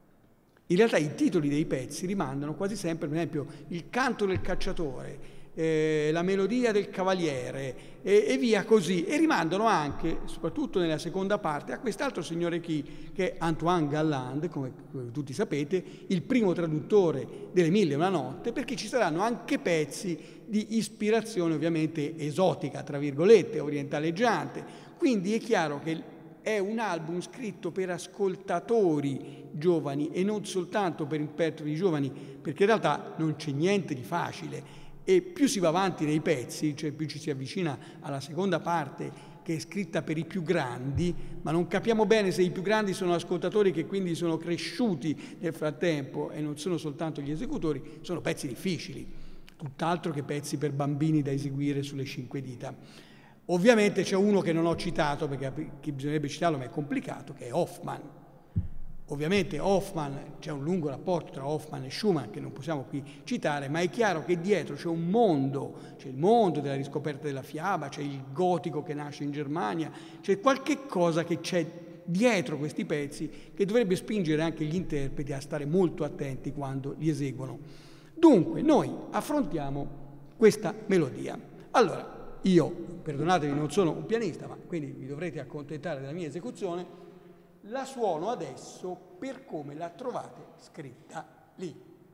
In realtà i titoli dei pezzi rimandano quasi sempre, per esempio, il canto del cacciatore, eh, la melodia del cavaliere e, e via così, e rimandano anche, soprattutto nella seconda parte, a quest'altro signore qui, che è Antoine Galland, come, come tutti sapete, il primo traduttore delle Mille e una notte, perché ci saranno anche pezzi di ispirazione ovviamente esotica, tra virgolette, orientaleggiante. Quindi è chiaro che è un album scritto per ascoltatori giovani e non soltanto per interpreti giovani, perché in realtà non c'è niente di facile. E più si va avanti nei pezzi, cioè più ci si avvicina alla seconda parte, che è scritta per i più grandi, ma non capiamo bene se i più grandi sono ascoltatori che quindi sono cresciuti nel frattempo e non sono soltanto gli esecutori, sono pezzi difficili, tutt'altro che pezzi per bambini da eseguire sulle cinque dita. Ovviamente c'è uno che non ho citato, perché bisognerebbe citarlo, ma è complicato, che è Hofmann. Ovviamente Hofmann, c'è un lungo rapporto tra Hofmann e Schumann che non possiamo qui citare, ma è chiaro che dietro c'è un mondo, c'è il mondo della riscoperta della fiaba, c'è il gotico che nasce in Germania, c'è qualche cosa che c'è dietro questi pezzi che dovrebbe spingere anche gli interpreti a stare molto attenti quando li eseguono. Dunque, noi affrontiamo questa melodia. Allora, io, perdonatemi, non sono un pianista, ma quindi vi dovrete accontentare della mia esecuzione. La suono adesso per come la trovate scritta lì.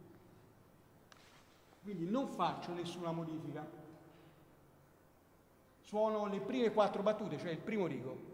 Quindi non faccio nessuna modifica. Suono le prime quattro battute, cioè il primo rigo.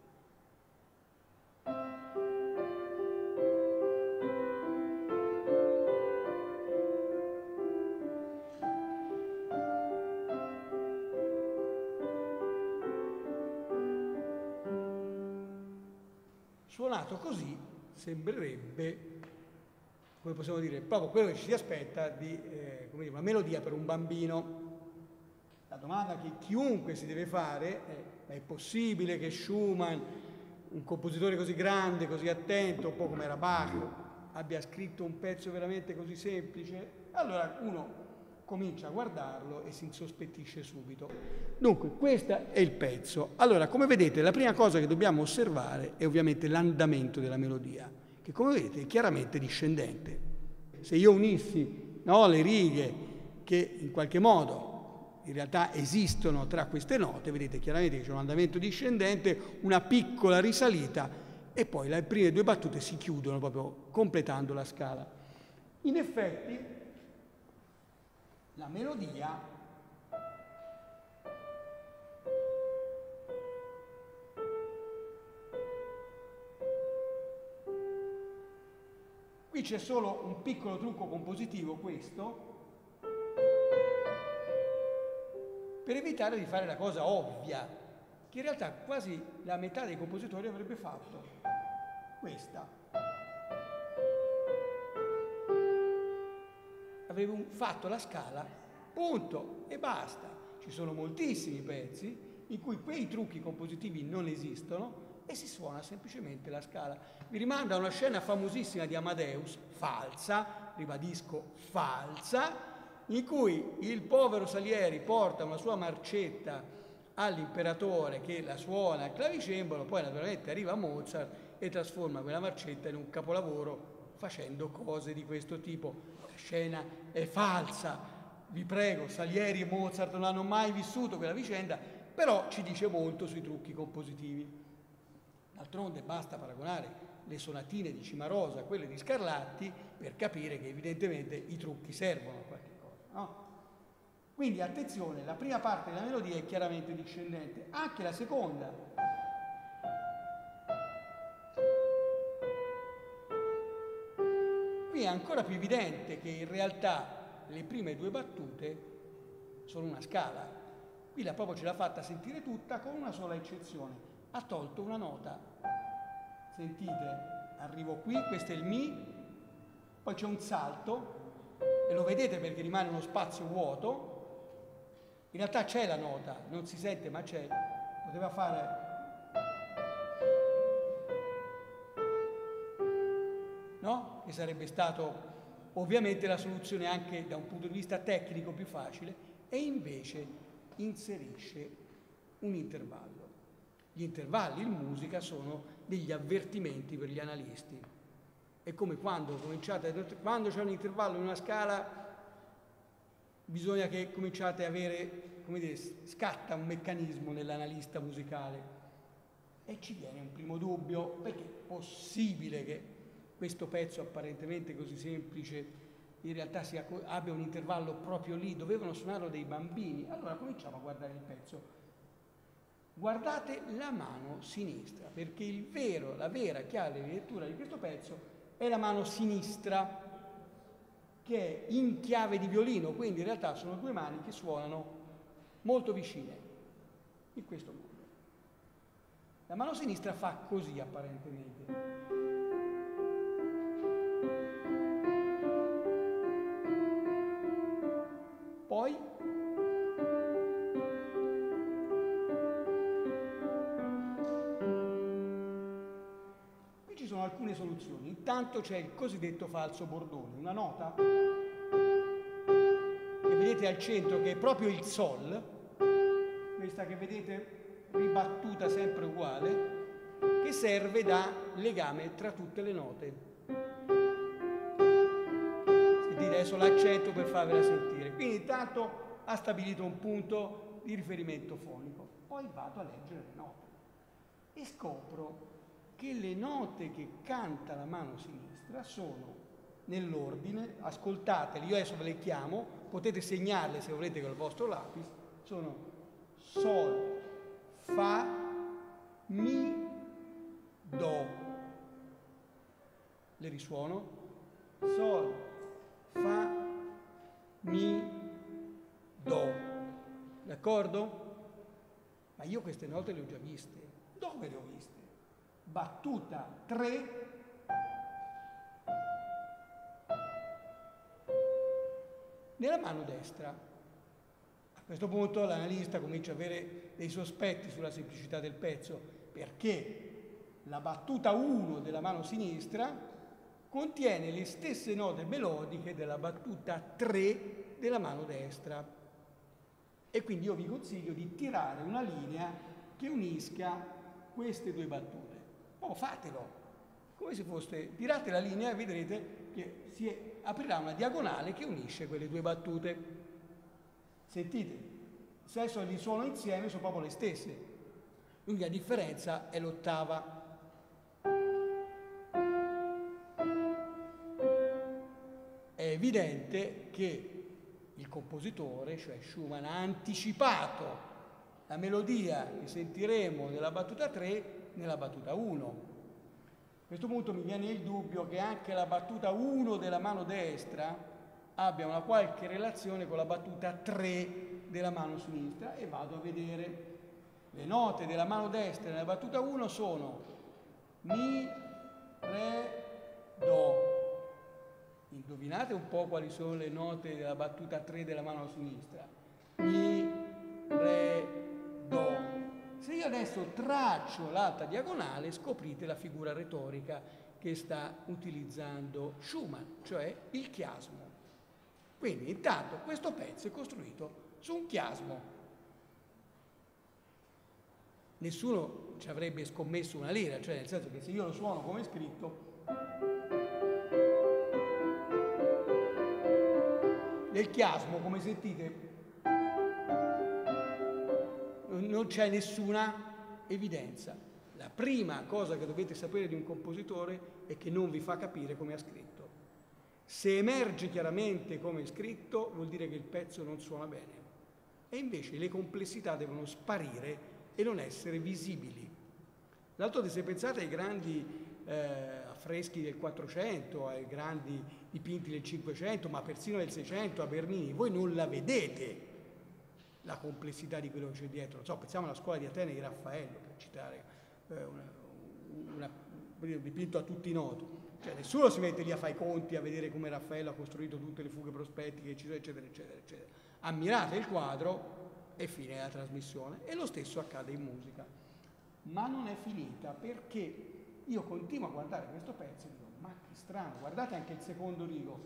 Suonato così sembrerebbe, come possiamo dire, proprio quello che ci si aspetta di eh, come dire, una melodia per un bambino. La domanda che chiunque si deve fare è: è possibile che Schumann, un compositore così grande, così attento, un po' come era Bach, abbia scritto un pezzo veramente così semplice? Allora uno comincia a guardarlo e si insospettisce subito. Dunque, questo è il pezzo. Allora, come vedete, la prima cosa che dobbiamo osservare è ovviamente l'andamento della melodia, che come vedete è chiaramente discendente. Se io unissi, no, le righe che in qualche modo in realtà esistono tra queste note, vedete chiaramente che c'è un andamento discendente, una piccola risalita e poi le prime due battute si chiudono proprio completando la scala. In effetti la melodia Qui c'è solo un piccolo trucco compositivo, questo, per evitare di fare la cosa ovvia, che in realtà quasi la metà dei compositori avrebbe fatto. Questa. Avrebbe fatto la scala, punto, e basta. Ci sono moltissimi pezzi in cui quei trucchi compositivi non esistono e si suona semplicemente la scala. Vi rimanda a una scena famosissima di Amadeus, falsa, ribadisco falsa, in cui il povero Salieri porta una sua marcetta all'imperatore che la suona al clavicembalo, poi naturalmente arriva Mozart e trasforma quella marcetta in un capolavoro facendo cose di questo tipo. La scena è falsa, vi prego, Salieri e Mozart non hanno mai vissuto quella vicenda, però ci dice molto sui trucchi compositivi. D'altronde basta paragonare le sonatine di Cimarosa a quelle di Scarlatti per capire che evidentemente i trucchi servono a qualche cosa, no? Quindi attenzione, la prima parte della melodia è chiaramente discendente, anche la seconda. Qui è ancora più evidente che in realtà le prime due battute sono una scala. Qui la proprio ce l'ha fatta sentire tutta con una sola eccezione. Ha tolto una nota. Sentite, arrivo qui, questo è il Mi, poi c'è un salto, e lo vedete perché rimane uno spazio vuoto. In realtà c'è la nota, non si sente ma c'è. Poteva fare... no? Che sarebbe stato ovviamente la soluzione anche da un punto di vista tecnico più facile, e invece inserisce un intervallo. Gli intervalli in musica sono degli avvertimenti per gli analisti. È come quando cominciate, quando c'è un intervallo in una scala, bisogna che cominciate a avere, come dire, scatta un meccanismo nell'analista musicale. E ci viene un primo dubbio, perché è possibile che questo pezzo apparentemente così semplice in realtà sia, abbia un intervallo proprio lì, dovevano suonarlo dei bambini. Allora cominciamo a guardare il pezzo. Guardate la mano sinistra, perché il vero, la vera chiave di lettura di questo pezzo è la mano sinistra, che è in chiave di violino, quindi in realtà sono due mani che suonano molto vicine, in questo modo. La mano sinistra fa così apparentemente. Poi qui ci sono alcune soluzioni. Intanto c'è il cosiddetto falso bordone, una nota che vedete al centro che è proprio il Sol, questa che vedete ribattuta sempre uguale, che serve da legame tra tutte le note. Adesso l'accento per farvela sentire. Quindi intanto ha stabilito un punto di riferimento fonico. Poi vado a leggere le note e scopro che le note che canta la mano sinistra sono nell'ordine, ascoltatele, io adesso ve le chiamo, potete segnarle se volete con il vostro lapis, sono Sol, Fa, Mi, Do. Le risuono? Sol, Fa, Mi, Do. D'accordo? Ma io queste note le ho già viste. Dove le ho viste? Battuta tre, nella mano destra. A questo punto l'analista comincia a avere dei sospetti sulla semplicità del pezzo, perché la battuta uno della mano sinistra contiene le stesse note melodiche della battuta tre della mano destra. E quindi io vi consiglio di tirare una linea che unisca queste due battute. Oh, fatelo, come se foste, tirate la linea e vedrete che si è, aprirà una diagonale che unisce quelle due battute. Sentite, se adesso li suono insieme sono proprio le stesse, quindi la differenza è l'ottava. È evidente che il compositore, cioè Schumann, ha anticipato la melodia che sentiremo nella battuta tre nella battuta uno. questo punto mi viene il dubbio che anche la battuta uno della mano destra abbia una qualche relazione con la battuta tre della mano sinistra, e vado a vedere. Le note della mano destra nella battuta uno sono Mi, Re, Do. Indovinate un po' quali sono le note della battuta tre della mano sinistra. Mi, Re, Do. Se io adesso traccio l'alta diagonale, scoprite la figura retorica che sta utilizzando Schumann, cioè il chiasmo. Quindi intanto questo pezzo è costruito su un chiasmo. Nessuno ci avrebbe scommesso una lira, cioè nel senso che se io lo suono come è scritto, nel chiasmo, come sentite, non c'è nessuna evidenza. La prima cosa che dovete sapere di un compositore è che non vi fa capire come ha scritto. Se emerge chiaramente come è scritto, vuol dire che il pezzo non suona bene. E invece le complessità devono sparire e non essere visibili. D'altronde, se pensate ai grandi eh, affreschi del quattrocento, ai grandi dipinti del cinquecento, ma persino del seicento, a Bernini, voi non la vedete la complessità di quello che c'è dietro. Non so, pensiamo alla scuola di Atene di Raffaello, per citare eh, una, una, un dipinto a tutti noto. Cioè, nessuno si mette lì a fare i conti, a vedere come Raffaello ha costruito tutte le fughe prospettiche, eccetera, eccetera, eccetera, eccetera. Ammirate il quadro e fine la trasmissione. E lo stesso accade in musica. Ma non è finita, perché io continuo a guardare questo pezzo e dico, ma che strano, guardate anche il secondo rigo.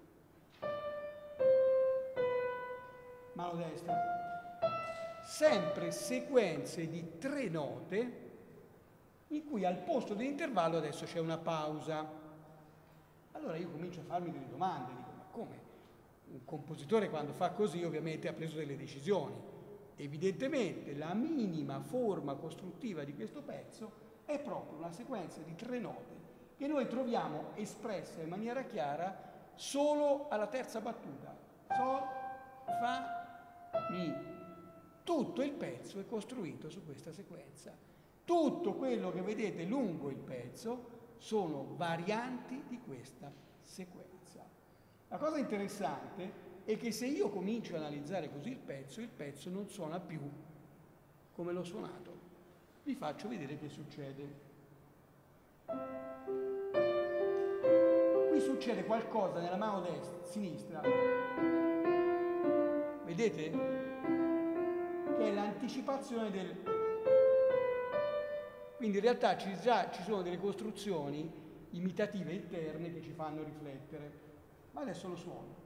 Mano destra. Sempre sequenze di tre note in cui al posto dell'intervallo adesso c'è una pausa. Allora io comincio a farmi delle domande, dico, ma come? Un compositore quando fa così ovviamente ha preso delle decisioni. Evidentemente la minima forma costruttiva di questo pezzo è proprio una sequenza di tre note che noi troviamo espressa in maniera chiara solo alla terza battuta. Sol, Fa, Mi. Tutto il pezzo è costruito su questa sequenza. Tutto quello che vedete lungo il pezzo sono varianti di questa sequenza. La cosa interessante è che se io comincio a analizzare così il pezzo, il pezzo non suona più come l'ho suonato. Vi faccio vedere che succede. Qui succede qualcosa nella mano destra, sinistra. Vedete? Che è l'anticipazione del... Quindi in realtà ci, già, ci sono delle costruzioni imitative interne che ci fanno riflettere. Ma adesso lo suono.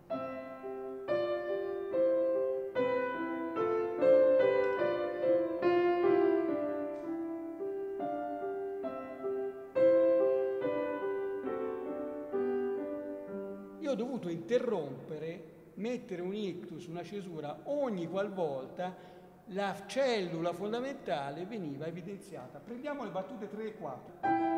Io ho dovuto interrompere, mettere un ictus, una cesura, ogni qualvolta la cellula fondamentale veniva evidenziata. Prendiamo le battute tre e quattro.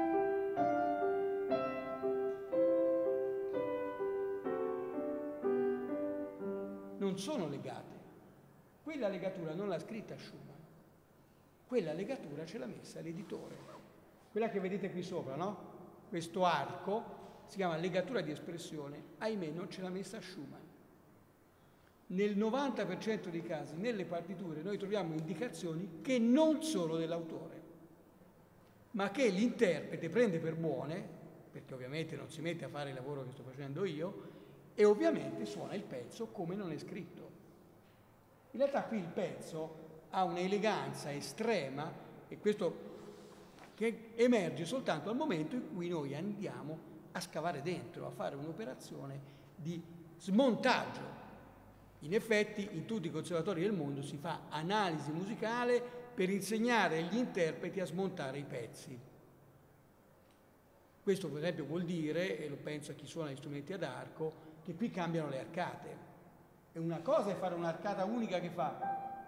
Non sono legate. Quella legatura non l'ha scritta Schumann. Quella legatura ce l'ha messa l'editore. Quella che vedete qui sopra, no? Questo arco si chiama legatura di espressione. Ahimè, non ce l'ha messa Schumann. Nel novanta per cento dei casi, nelle partiture, noi troviamo indicazioni che non sono dell'autore, ma che l'interprete prende per buone, perché ovviamente non si mette a fare il lavoro che sto facendo io, e ovviamente suona il pezzo come non è scritto. In realtà qui il pezzo ha un'eleganza estrema, e questo che emerge soltanto al momento in cui noi andiamo a scavare dentro, a fare un'operazione di smontaggio. In effetti, in tutti i conservatori del mondo si fa analisi musicale per insegnare agli interpreti a smontare i pezzi. Questo, per esempio, vuol dire, e lo penso a chi suona gli strumenti ad arco, che qui cambiano le arcate. E una cosa è fare un'arcata unica che fa,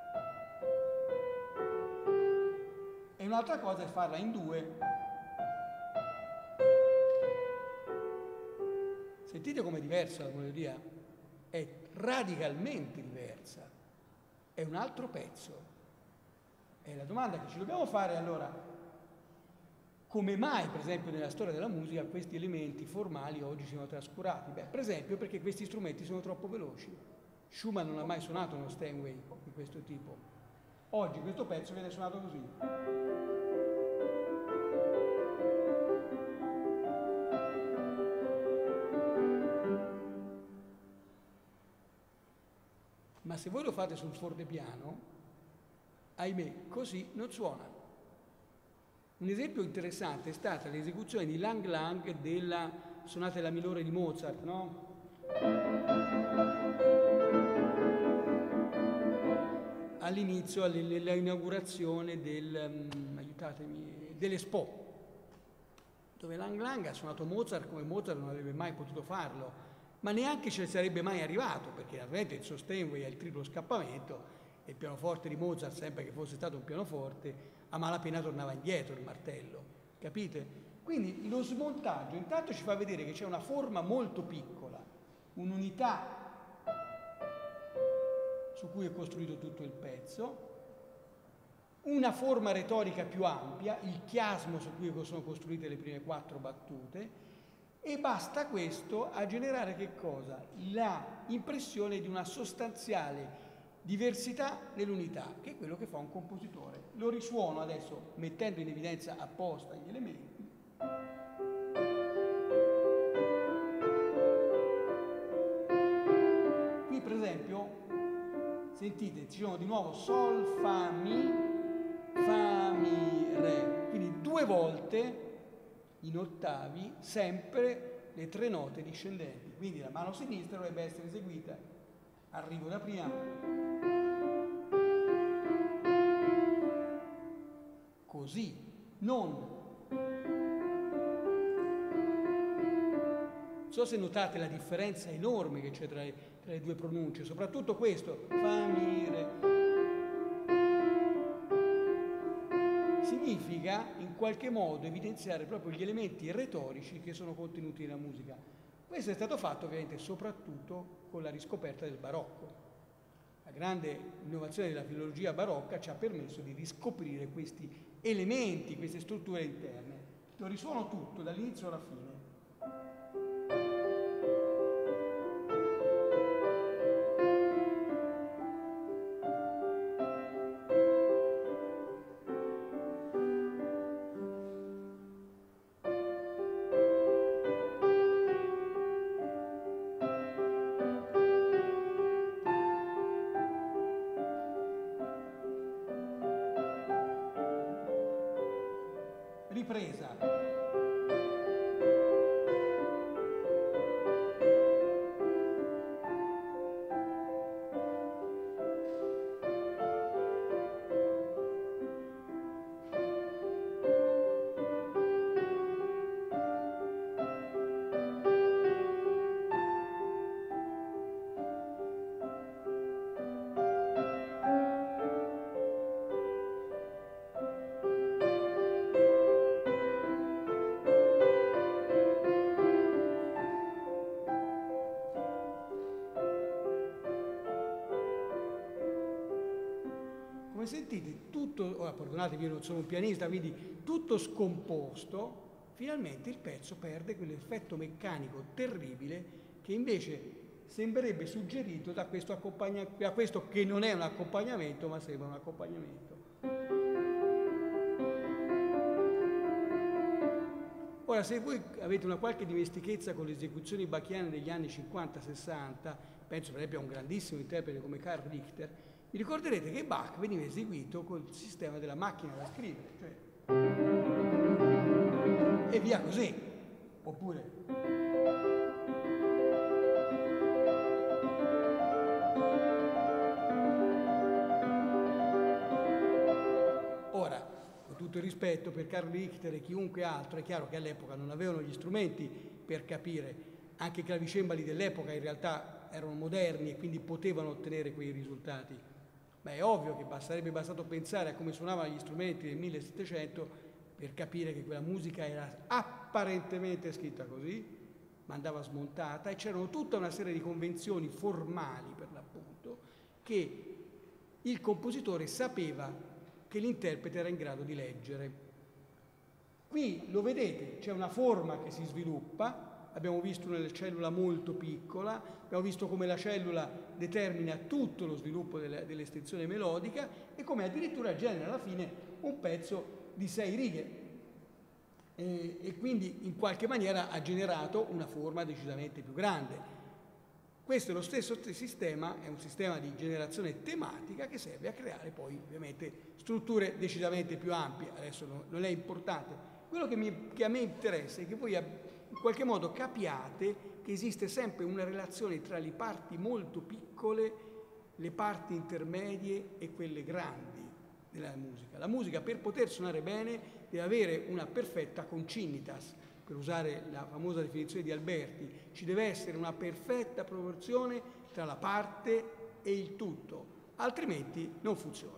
e un'altra cosa è farla in due. Sentite com'è diversa la melodia? È radicalmente diversa, è un altro pezzo. E la domanda che ci dobbiamo fare è allora, come mai, per esempio, nella storia della musica questi elementi formali oggi siano trascurati? Beh, per esempio perché questi strumenti sono troppo veloci. Schumann non ha mai suonato uno Steinway di questo tipo. Oggi questo pezzo viene suonato così. Ma se voi lo fate sul fortepiano, ahimè, così non suona. Un esempio interessante è stata l'esecuzione di Lang Lang della sonata della minore di Mozart, no? All'inizio, all'inaugurazione del, um, aiutatemi, dell'Expo, dove Lang Lang ha suonato Mozart come Mozart non avrebbe mai potuto farlo, ma neanche ci sarebbe mai arrivato, perché naturalmente il suo Steinway ha il triplo scappamento e il pianoforte di Mozart, sempre che fosse stato un pianoforte, a malapena tornava indietro il martello, capite? Quindi lo smontaggio intanto ci fa vedere che c'è una forma molto piccola, un'unità su cui è costruito tutto il pezzo, una forma retorica più ampia, il chiasmo su cui sono costruite le prime quattro battute, e basta questo a generare che cosa? La impressione di una sostanziale diversità nell'unità, che è quello che fa un compositore. Lo risuono adesso mettendo in evidenza apposta gli elementi. Qui per esempio, sentite, ci sono di nuovo Sol, Fa, Mi, Fa, Mi, Re. Quindi due volte in ottavi, sempre le tre note discendenti. Quindi la mano sinistra dovrebbe essere eseguita, arrivo da prima, così, non. Non so se notate la differenza enorme che c'è tra, tra le due pronunce, soprattutto questo, Fa, Mi, Re. Significa in qualche modo evidenziare proprio gli elementi retorici che sono contenuti nella musica. Questo è stato fatto ovviamente soprattutto con la riscoperta del barocco. La grande innovazione della filologia barocca ci ha permesso di riscoprire questi elementi, queste strutture interne. Lo risuono tutto dall'inizio alla fine. Ripresa. Come sentite, tutto, ora perdonatemi, io non sono un pianista, quindi tutto scomposto, finalmente il pezzo perde quell'effetto meccanico terribile che invece sembrerebbe suggerito da questo, accompagna- da questo che non è un accompagnamento, ma sembra un accompagnamento. Ora, se voi avete una qualche dimestichezza con le esecuzioni bachiane degli anni cinquanta sessanta, penso per esempio a un grandissimo interprete come Karl Richter, vi ricorderete che Bach veniva eseguito col sistema della macchina da scrivere, cioè e via così, oppure ora, con tutto il rispetto per Karl Richter e chiunque altro, è chiaro che all'epoca non avevano gli strumenti per capire, anche i clavicembali dell'epoca in realtà erano moderni e quindi potevano ottenere quei risultati. Ma è ovvio che sarebbe bastato pensare a come suonavano gli strumenti del millesettecento per capire che quella musica era apparentemente scritta così, ma andava smontata e c'erano tutta una serie di convenzioni formali, per l'appunto, che il compositore sapeva che l'interprete era in grado di leggere. Qui lo vedete, c'è una forma che si sviluppa, abbiamo visto una cellula molto piccola, abbiamo visto come la cellula determina tutto lo sviluppo dell'estensione melodica e come addirittura genera alla fine un pezzo di sei righe. E, e quindi in qualche maniera ha generato una forma decisamente più grande. Questo è lo stesso sistema, è un sistema di generazione tematica che serve a creare poi ovviamente strutture decisamente più ampie. Adesso no, non è importante. Quello che, mi, che a me interessa è che voi in qualche modo capiate che esiste sempre una relazione tra le parti molto piccole, le parti intermedie e quelle grandi della musica. La musica, per poter suonare bene, deve avere una perfetta concinitas, per usare la famosa definizione di Alberti. Ci deve essere una perfetta proporzione tra la parte e il tutto, altrimenti non funziona.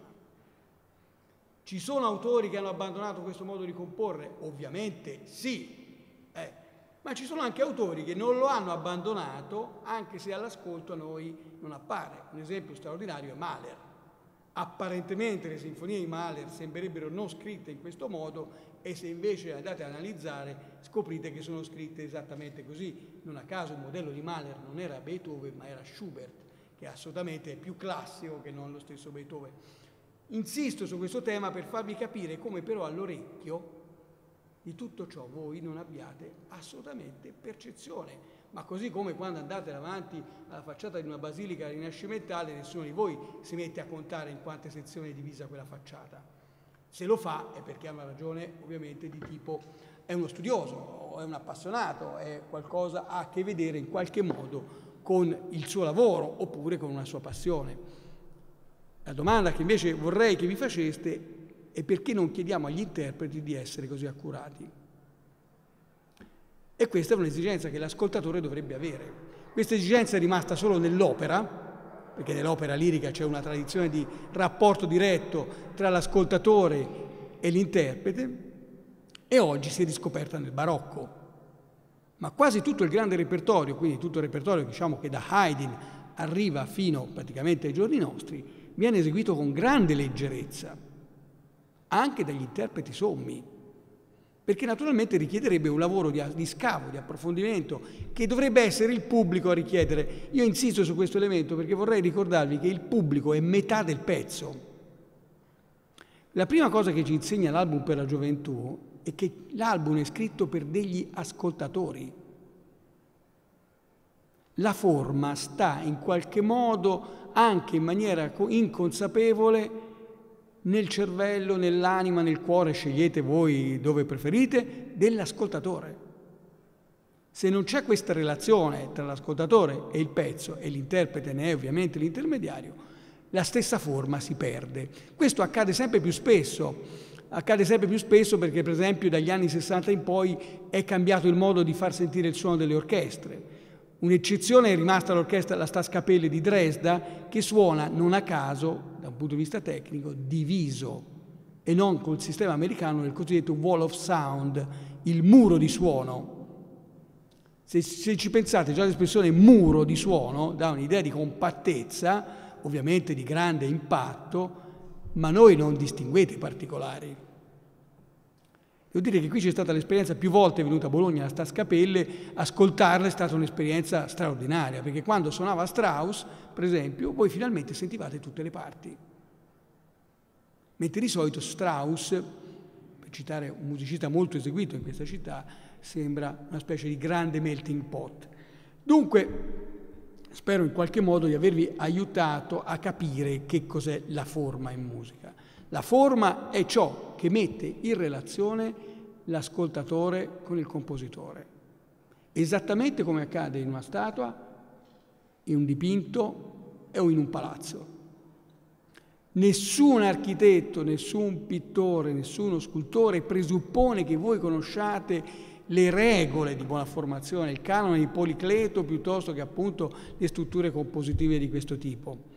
Ci sono autori che hanno abbandonato questo modo di comporre? Ovviamente sì, eh. ma ci sono anche autori che non lo hanno abbandonato, anche se all'ascolto a noi non appare. Un esempio straordinario è Mahler. Apparentemente le sinfonie di Mahler sembrerebbero non scritte in questo modo, e se invece andate ad analizzare scoprite che sono scritte esattamente così. Non a caso il modello di Mahler non era Beethoven ma era Schubert, che assolutamente è più classico che non lo stesso Beethoven. Insisto su questo tema per farvi capire come però all'orecchio di tutto ciò voi non abbiate assolutamente percezione. Ma così come quando andate davanti alla facciata di una basilica rinascimentale, nessuno di voi si mette a contare in quante sezioni è divisa quella facciata. Se lo fa è perché ha una ragione ovviamente di tipo, è uno studioso, è un appassionato, è qualcosa ha a che vedere in qualche modo con il suo lavoro oppure con una sua passione. La domanda che invece vorrei che vi faceste è perché non chiediamo agli interpreti di essere così accurati. E questa è un'esigenza che l'ascoltatore dovrebbe avere. Questa esigenza è rimasta solo nell'opera, perché nell'opera lirica c'è una tradizione di rapporto diretto tra l'ascoltatore e l'interprete, e oggi si è riscoperta nel barocco. Ma quasi tutto il grande repertorio, quindi tutto il repertorio diciamo che da Haydn arriva fino praticamente ai giorni nostri, viene eseguito con grande leggerezza, anche dagli interpreti sommi, perché naturalmente richiederebbe un lavoro di, di scavo, di approfondimento, che dovrebbe essere il pubblico a richiedere. Io insisto su questo elemento perché vorrei ricordarvi che il pubblico è metà del pezzo. La prima cosa che ci insegna l'album per la gioventù è che l'album è scritto per degli ascoltatori. La forma sta in qualche modo, anche in maniera inconsapevole, nel cervello, nell'anima, nel cuore, scegliete voi dove preferite, dell'ascoltatore. Se non c'è questa relazione tra l'ascoltatore e il pezzo, e l'interprete ne è ovviamente l'intermediario, la stessa forma si perde. Questo accade sempre più spesso, accade sempre più spesso perché per esempio dagli anni sessanta in poi è cambiato il modo di far sentire il suono delle orchestre. Un'eccezione è rimasta l'orchestra La Staatskapelle di Dresda, che suona non a caso, da un punto di vista tecnico, diviso e non col sistema americano nel cosiddetto wall of sound, il muro di suono. Se, se ci pensate, già l'espressione muro di suono dà un'idea di compattezza, ovviamente di grande impatto, ma noi non distinguete i particolari. Devo dire che qui c'è stata l'esperienza, più volte è venuta a Bologna la Staatskapelle, ascoltarla è stata un'esperienza straordinaria, perché quando suonava Strauss, per esempio, voi finalmente sentivate tutte le parti. Mentre di solito Strauss, per citare un musicista molto eseguito in questa città, sembra una specie di grande melting pot. Dunque, spero in qualche modo di avervi aiutato a capire che cos'è la forma in musica. La forma è ciò che mette in relazione l'ascoltatore con il compositore. Esattamente come accade in una statua, in un dipinto o in un palazzo. Nessun architetto, nessun pittore, nessuno scultore presuppone che voi conosciate le regole di buona formazione, il canone di Policleto, piuttosto che appunto le strutture compositive di questo tipo.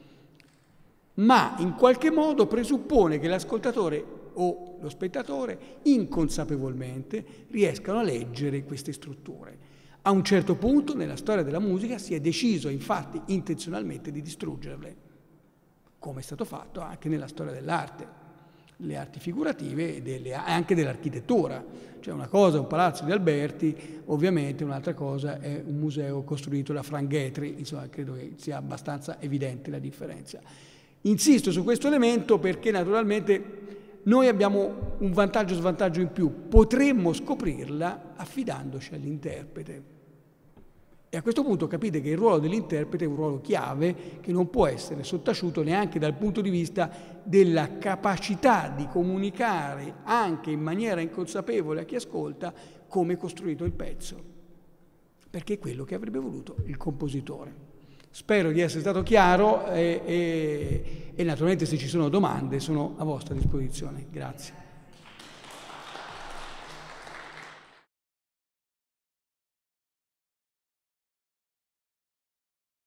Ma in qualche modo presuppone che l'ascoltatore o lo spettatore inconsapevolmente riescano a leggere queste strutture. A un certo punto nella storia della musica si è deciso infatti intenzionalmente di distruggerle, come è stato fatto anche nella storia dell'arte. le arti figurative e delle, anche dell'architettura. Cioè una cosa è un palazzo di Alberti, ovviamente un'altra cosa è un museo costruito da Frank Gehry, insomma credo che sia abbastanza evidente la differenza. Insisto su questo elemento perché naturalmente noi abbiamo un vantaggio o svantaggio in più, potremmo scoprirla affidandoci all'interprete. E a questo punto capite che il ruolo dell'interprete è un ruolo chiave che non può essere sottaciuto neanche dal punto di vista della capacità di comunicare anche in maniera inconsapevole a chi ascolta come è costruito il pezzo, perché è quello che avrebbe voluto il compositore. Spero di essere stato chiaro e, e, e naturalmente se ci sono domande sono a vostra disposizione. Grazie.